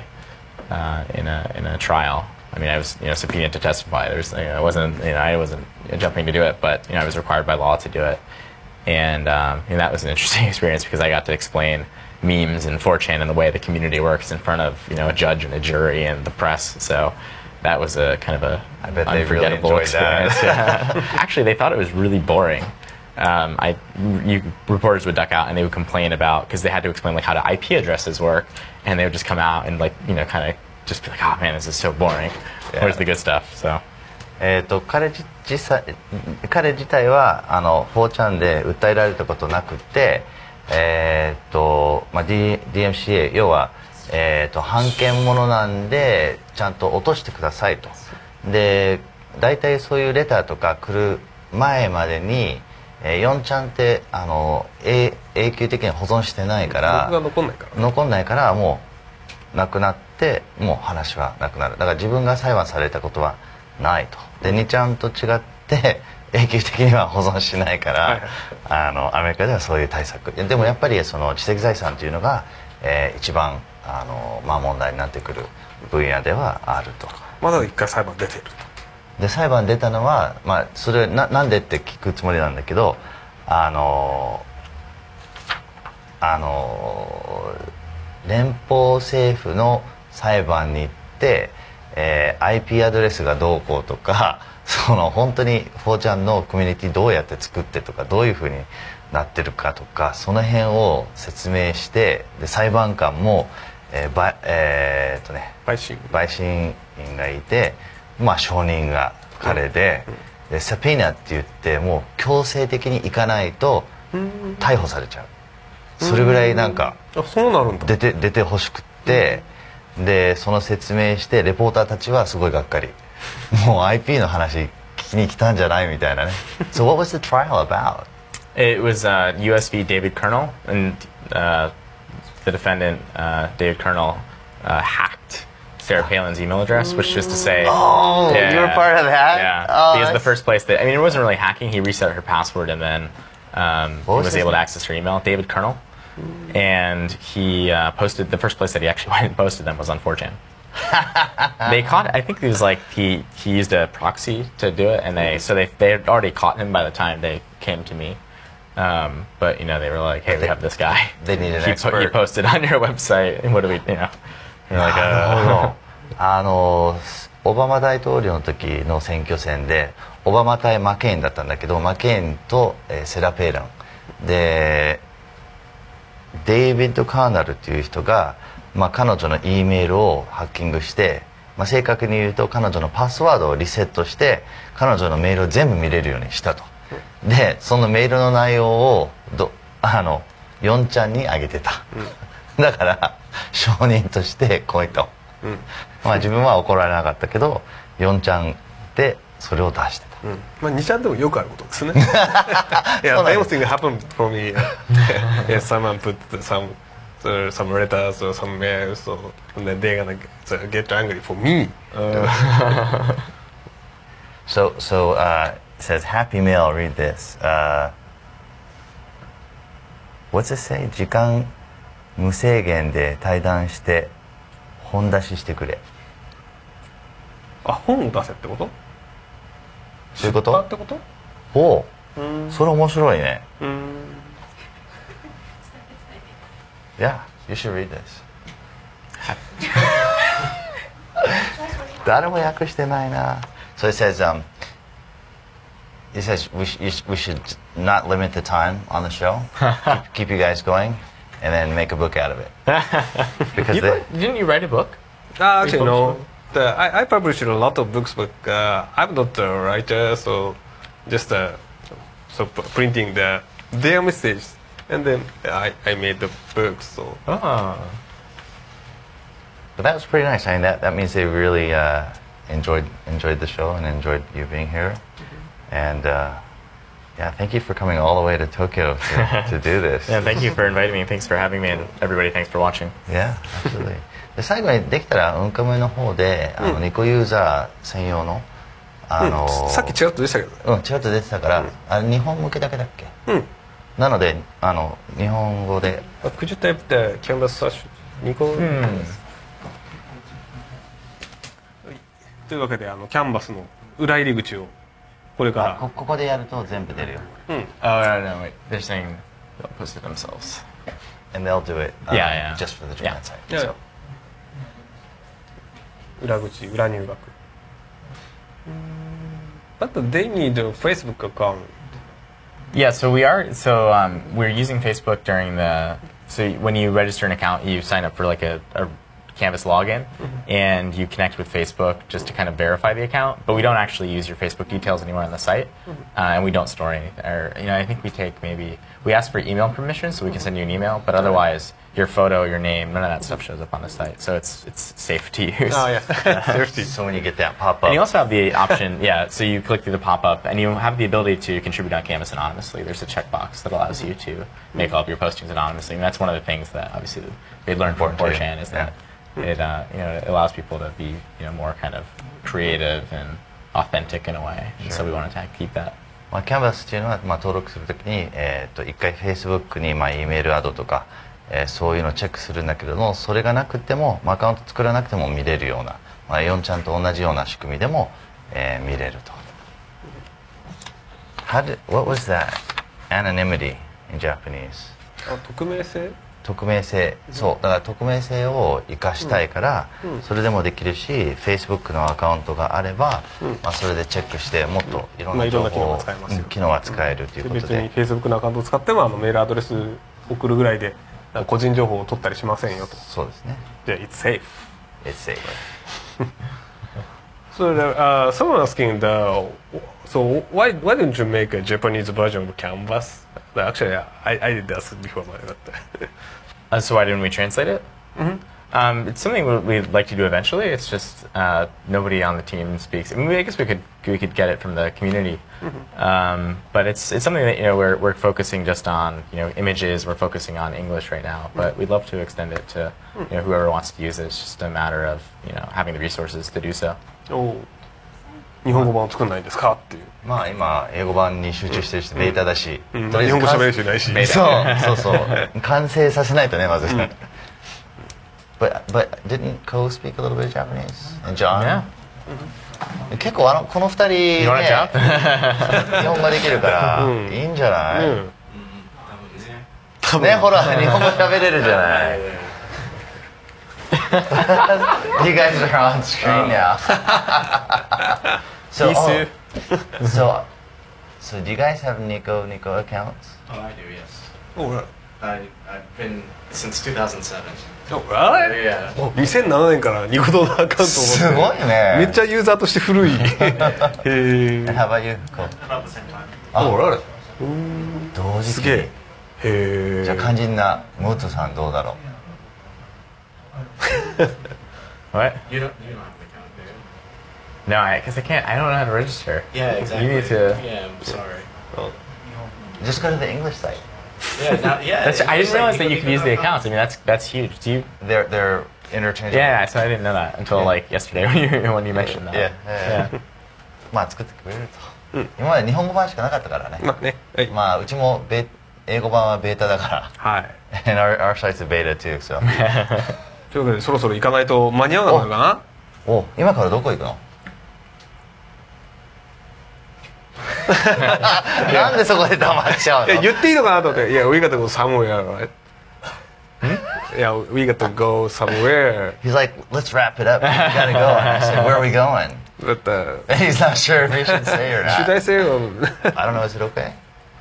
uh, in a in a trial. I mean, I was, you know, subpoenaed to testify. There's, you know, I wasn't, you know, I wasn't jumping to do it, but you know, I was required by law to do it, and um, you know, that was an interesting experience because I got to explain memes and four chan and the way the community works in front of, you know, a judge and a jury and the press. So that was a kind of a I bet they really unforgettable enjoyed that. experience. Yeah. Actually, they thought it was really boring. Um, I, you, reporters would duck out and they would complain about because they had to explain like how the I P addresses work, and they would just come out and like, you know, kind of just be like, oh man, this is so boring. Yeah. Where's the good stuff? So. えー、と彼自実際彼自体はあのフォーチャンで訴えられたことなくて、えーとまあ、D、ディーエムシーエー 要は、えー、と版権ものなんでちゃんと落としてくださいと。で大体そういうレターとか来る前までに、えー、よんちゃんってあの永永久的に保存してないから僕が残んないからね。 残んないからもうなくなってもう話はなくなる。だから自分が裁判されたことはないと。でにちゃんと違って永久的には保存しないから、 はいはい、 あのアメリカではそういう対策でもやっぱりその知的財産というのが、えー、一番あの、まあ、問題になってくる分野ではあると。 まだ一回裁判出てると。 で裁判出たのは、まあ、それ な, なんでって聞くつもりなんだけどあのあの連邦政府の裁判に行って、えー、アイピー アドレスがどうこうとかその本当にフォーチャンのコミュニティどうやって作ってとかどういうふうになってるかとかその辺を説明してで裁判官も、えーばえーっとね、 陪審陪審員がいて、まあ、証人が彼で、でサピーナって言ってもう強制的に行かないと逮捕されちゃう。それぐらいなんかあそうなるんだ。 出て出てほしくって、でその説明してレポーターたちはすごいがっかりもう アイピー の話聞きに来たんじゃないみたいなね。So what was the trial about? It was uh, U S V David Kernel, and uh, the defendant, uh, David Kernel, uh, hacked Sarah Palin's email address, which is to say... Oh, you were part of that? Yeah, Oh, because the that's- first place that... I mean, it wasn't really hacking. He reset her password and then um, he What was was his able to name? access her email, David Kernel. And he uh, posted... The first place that he actually went and posted them was on four chan. They caught... I think it was like he, he used a proxy to do it, and they... So they, they had already caught him by the time they came to me. Um, but you know they were like, "Hey, we have this guy. They need an he, expert. he posted on your website, and what do we, you know?" We're like, なるほ uh, どあのオバマ大統領の時の選挙戦でオバマ対マケインだったんだけどマケインと、えーセラ・ペーランでデイビッド・カーナルっていう人が、まあ、彼女の E メールをハッキングして、まあ、正確に言うと彼女のパスワードをリセットして彼女のメールを全部見れるようにしたと。でそのメールの内容をどあのヨンちゃんにあげてた、うん、だから証人としてこう言った、うん、まあ自分は怒られなかったけどヨンちゃんでそれを出してた、 うん、まあにちゃんでもよくあることですね。Yeah, same thing happened for me. Yeah, someone put some uh, some letters or some mails, so and then they're gonna get, uh, get angry for me. Uh. so so uh, it says happy mail. Read this. Uh, what's it say? 時間無制限で対談して本出ししてくれ。 あ、本を出せってこと？ そういうこと出版ってこと？ おう、それ面白いね。 うん。 Yeah, you should read this. 誰も訳してないな。So it says, um, it says we, sh we should not limit the time on the show, keep, keep you guys going, and then make a book out of it. Because you, they, didn't you write a book? Uh, actually, no. The, I, I published a lot of books, but uh, I'm not a writer, so just uh, so printing the their message, and then I, I made the books. So. Oh. But that was pretty nice. I mean, that that means they really uh, enjoyed enjoyed the show and enjoyed you being here, mm-hmm. and uh, yeah, thank you for coming all the way to Tokyo to, to do this. Yeah, thank you for inviting me. Thanks for having me, and everybody, thanks for watching. Yeah, absolutely. で最後にできたらうんかむの方であの、うん、ニコユーザー専用のあの、 うん、さっきちらっと出てたけど、 うんちらっと出てたから、うん、あれ日本向けだけだっけ、 うん、 なのであの日本語で Could you type the canvas search ニコ、うん、というわけであのキャンバスの裏入り口をこれからこここでやると全部出るよ、 うん、 Oh no no wait they're saying they'll post it themselves and they'll do it、um, yeah, yeah. just for the Japan yeah. site yeah. So. 裏口裏入学 But they need a Facebook account. Yeah, so we are so um, we're using Facebook during the so when you register an account you sign up for like a, a Canvas login mm-hmm. and you connect with Facebook just to kind of verify the account, but we don't actually use your Facebook details anymore on the site, mm-hmm. uh, and we don't store anything. Or you know, I think we take maybe we ask for email permission so we can send you an email, but otherwise your photo, your name, none of that stuff shows up on the site, so it's it's safe to use. Oh yeah, safety. So when you get that pop up, and you also have the option, yeah. So you click through the pop up, and you have the ability to contribute on Canvas anonymously. There's a checkbox that allows you to make all of your postings anonymously, and that's one of the things that obviously they learned from four chan is that. Yeah. It uh, you know it allows people to be you know more kind of creative and authentic in a way, and so we want to keep that. まあキャンバスっていうのはまあ登録するときにえっと一回 Facebook にまあ E メールアドとか、えー、そういうのをチェックするんだけれども、それがなくても、まあ、アカウント作らなくても見れるような、まあヨンちゃんと同じような仕組みでも、えー、見れると。How did, what was that anonymity in Japanese? あ、匿名性？ 匿名性、そうだから匿名性を生かしたいから、うん、それでもできるし Facebook のアカウントがあれば、うんまあ、それでチェックしてもっといろんな情報を、まあ、いろんな機能が使えますよ、うん、機能が使えるということで、 別に Facebook のアカウントを使ってもあのメールアドレス送るぐらいで個人情報を取ったりしませんよと。 そうですね。 じゃあ It's safe. It's safe. So uh, someone asking the so why why didn't you make a Japanese version of Canvas? Actually, I I did ask before, but. Uh, so why didn't we translate it? Mm-hmm. um, it's something we'd like to do eventually. It's just uh, nobody on the team speaks. I mean, I guess we could we could get it from the community, mm-hmm. um, but it's it's something that you know we're we're focusing just on you know images. We're focusing on English right now, but mm-hmm. we'd love to extend it to you know whoever wants to use it. It's just a matter of you know having the resources to do so. お日本語版を作んないんですかっていう。 まあ今英語版に集中してるし、ベータだし、 うんうん、日本語喋る人いないし。 そうそうそう完成させないとねまず。But but didn't Ko speak a little bit of Japanese? And John? Yeah. 結構あのこの二人ね日本語できるからいいんじゃない？ねほら日本語喋れるじゃない。You guys are on screen now. so, oh, so, so do you guys have Nico Nico accounts? Oh, I do. Yes. Oh, right. I, I've been since two thousand seven. Oh, really? Yeah. おにせんななねんからニコ動のアカウントを持ってすごいね。 めっちゃユーザーとして古い。へえ。 How about you? Cool. About the same time. あ、 おられ。 同時期すげえ。へえ。 じゃあ肝心なムートさんどうだろう。 What? You don't, you don't have an account, do you? No, I because I can't. I don't know how to register. Yeah, exactly. You need to. Yeah, I'm sorry. Just go to the English site. Yeah, now, yeah. That's, I didn't it's like realize that you go- could use the go- accounts. I mean, that's that's huge. Do you? They're, they're interchangeable. Yeah, so I didn't know that until Yeah. like yesterday when you when you mentioned that. Yeah, yeah, yeah. まあ作ってくれると。今まで日本語版しかなかったからね。 まあね。はい。 まあうちもベ英語版はベータだから。 はい。 And our, our site's a beta too, so. というわけでそろそろ行かないと間に合わないのかな。 お、今からどこ行くの？なんでそこで黙っちゃうの？ いや言っていいのかなと思って。いや、we gotta go somewhere, right? いや、we gotta go somewhere. He's like, let's wrap it up. We gotta go. And I said, where are we going? But, uh, And he's not sure if he should say or should not. I say or... I don't know. Is it okay?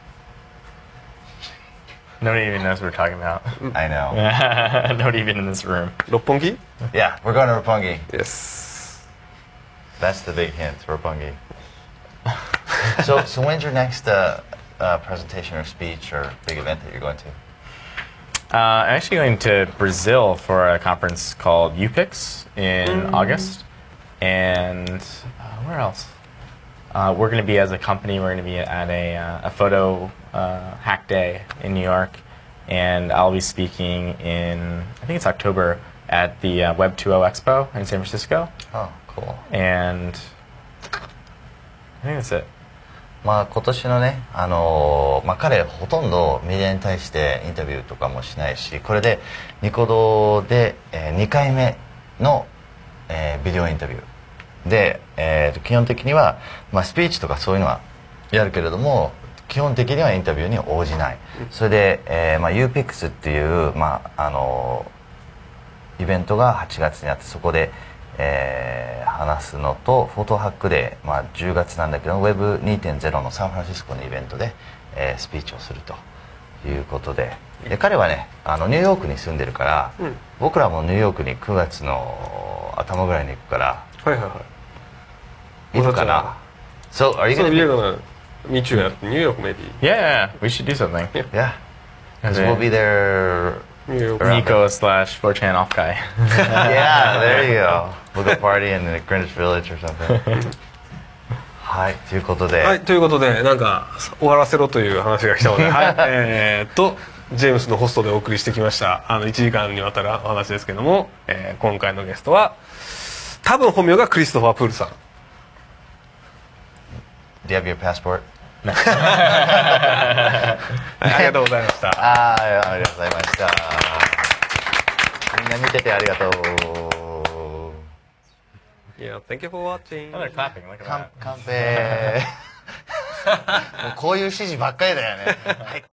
Nobody even knows what we're talking about. I know. Nobody even in this room. 六本木 Yeah, we're going to Roppongi. Yes. That's the big hint, Roppongi. so, so when's your next uh, uh, presentation or speech or big event that you're going to? Uh, I'm actually going to Brazil for a conference called U Pix in August, and uh, where else? Uh, we're going to be as a company. We're going to be at a uh, a photo uh, hack day in New York, and I'll be speaking in I think it's October at the uh, Web two point oh Expo in San Francisco, Oh, cool. and I think that's it. まあ今年のね、あのーまあ、彼ほとんどメディアに対してインタビューとかもしないし、これでニコ動で、えー、にかいめの、えービデオインタビューで、えーと基本的には、まあ、スピーチとかそういうのはやるけれども基本的にはインタビューに応じない。それで、えーまあ、ユーピックス っていう、まああのーイベントがはちがつにあって、そこでえー話すのとフォトハックで、まあ、じゅうがつなんだけど ウェブにてんゼロ のサンフランシスコのイベントで、えースピーチをするということで、で彼はねあのニューヨークに住んでるから、 うん僕らもニューヨークにくがつの頭ぐらいに行くからはいはいはいいるかな。 So are you So gonna we're be... gonna meet you at New York maybe. Yeah, yeah, yeah. We should do something. Yeah, because we'll be there. New York. Around Nico slash four chan off guy. Yeah, there you go. We'll go party in the Greenwich Village or something. はい、ということで、 はいということでなんか終わらせろという話が来たので、はいえーっとジェームスのホストでお送りしてきましたあのいちじかんにわたるお話ですけども、えー今回のゲストは多分本名がクリストファー・プールさん。 Do you have your passport? はいありがとうございました。 あーありがとうございました。みんな見ててありがとう。 Yeah, thank you for watching. Oh, they're clapping. Look at カン that. カンペーもうこういう指示ばっかりだよね。はい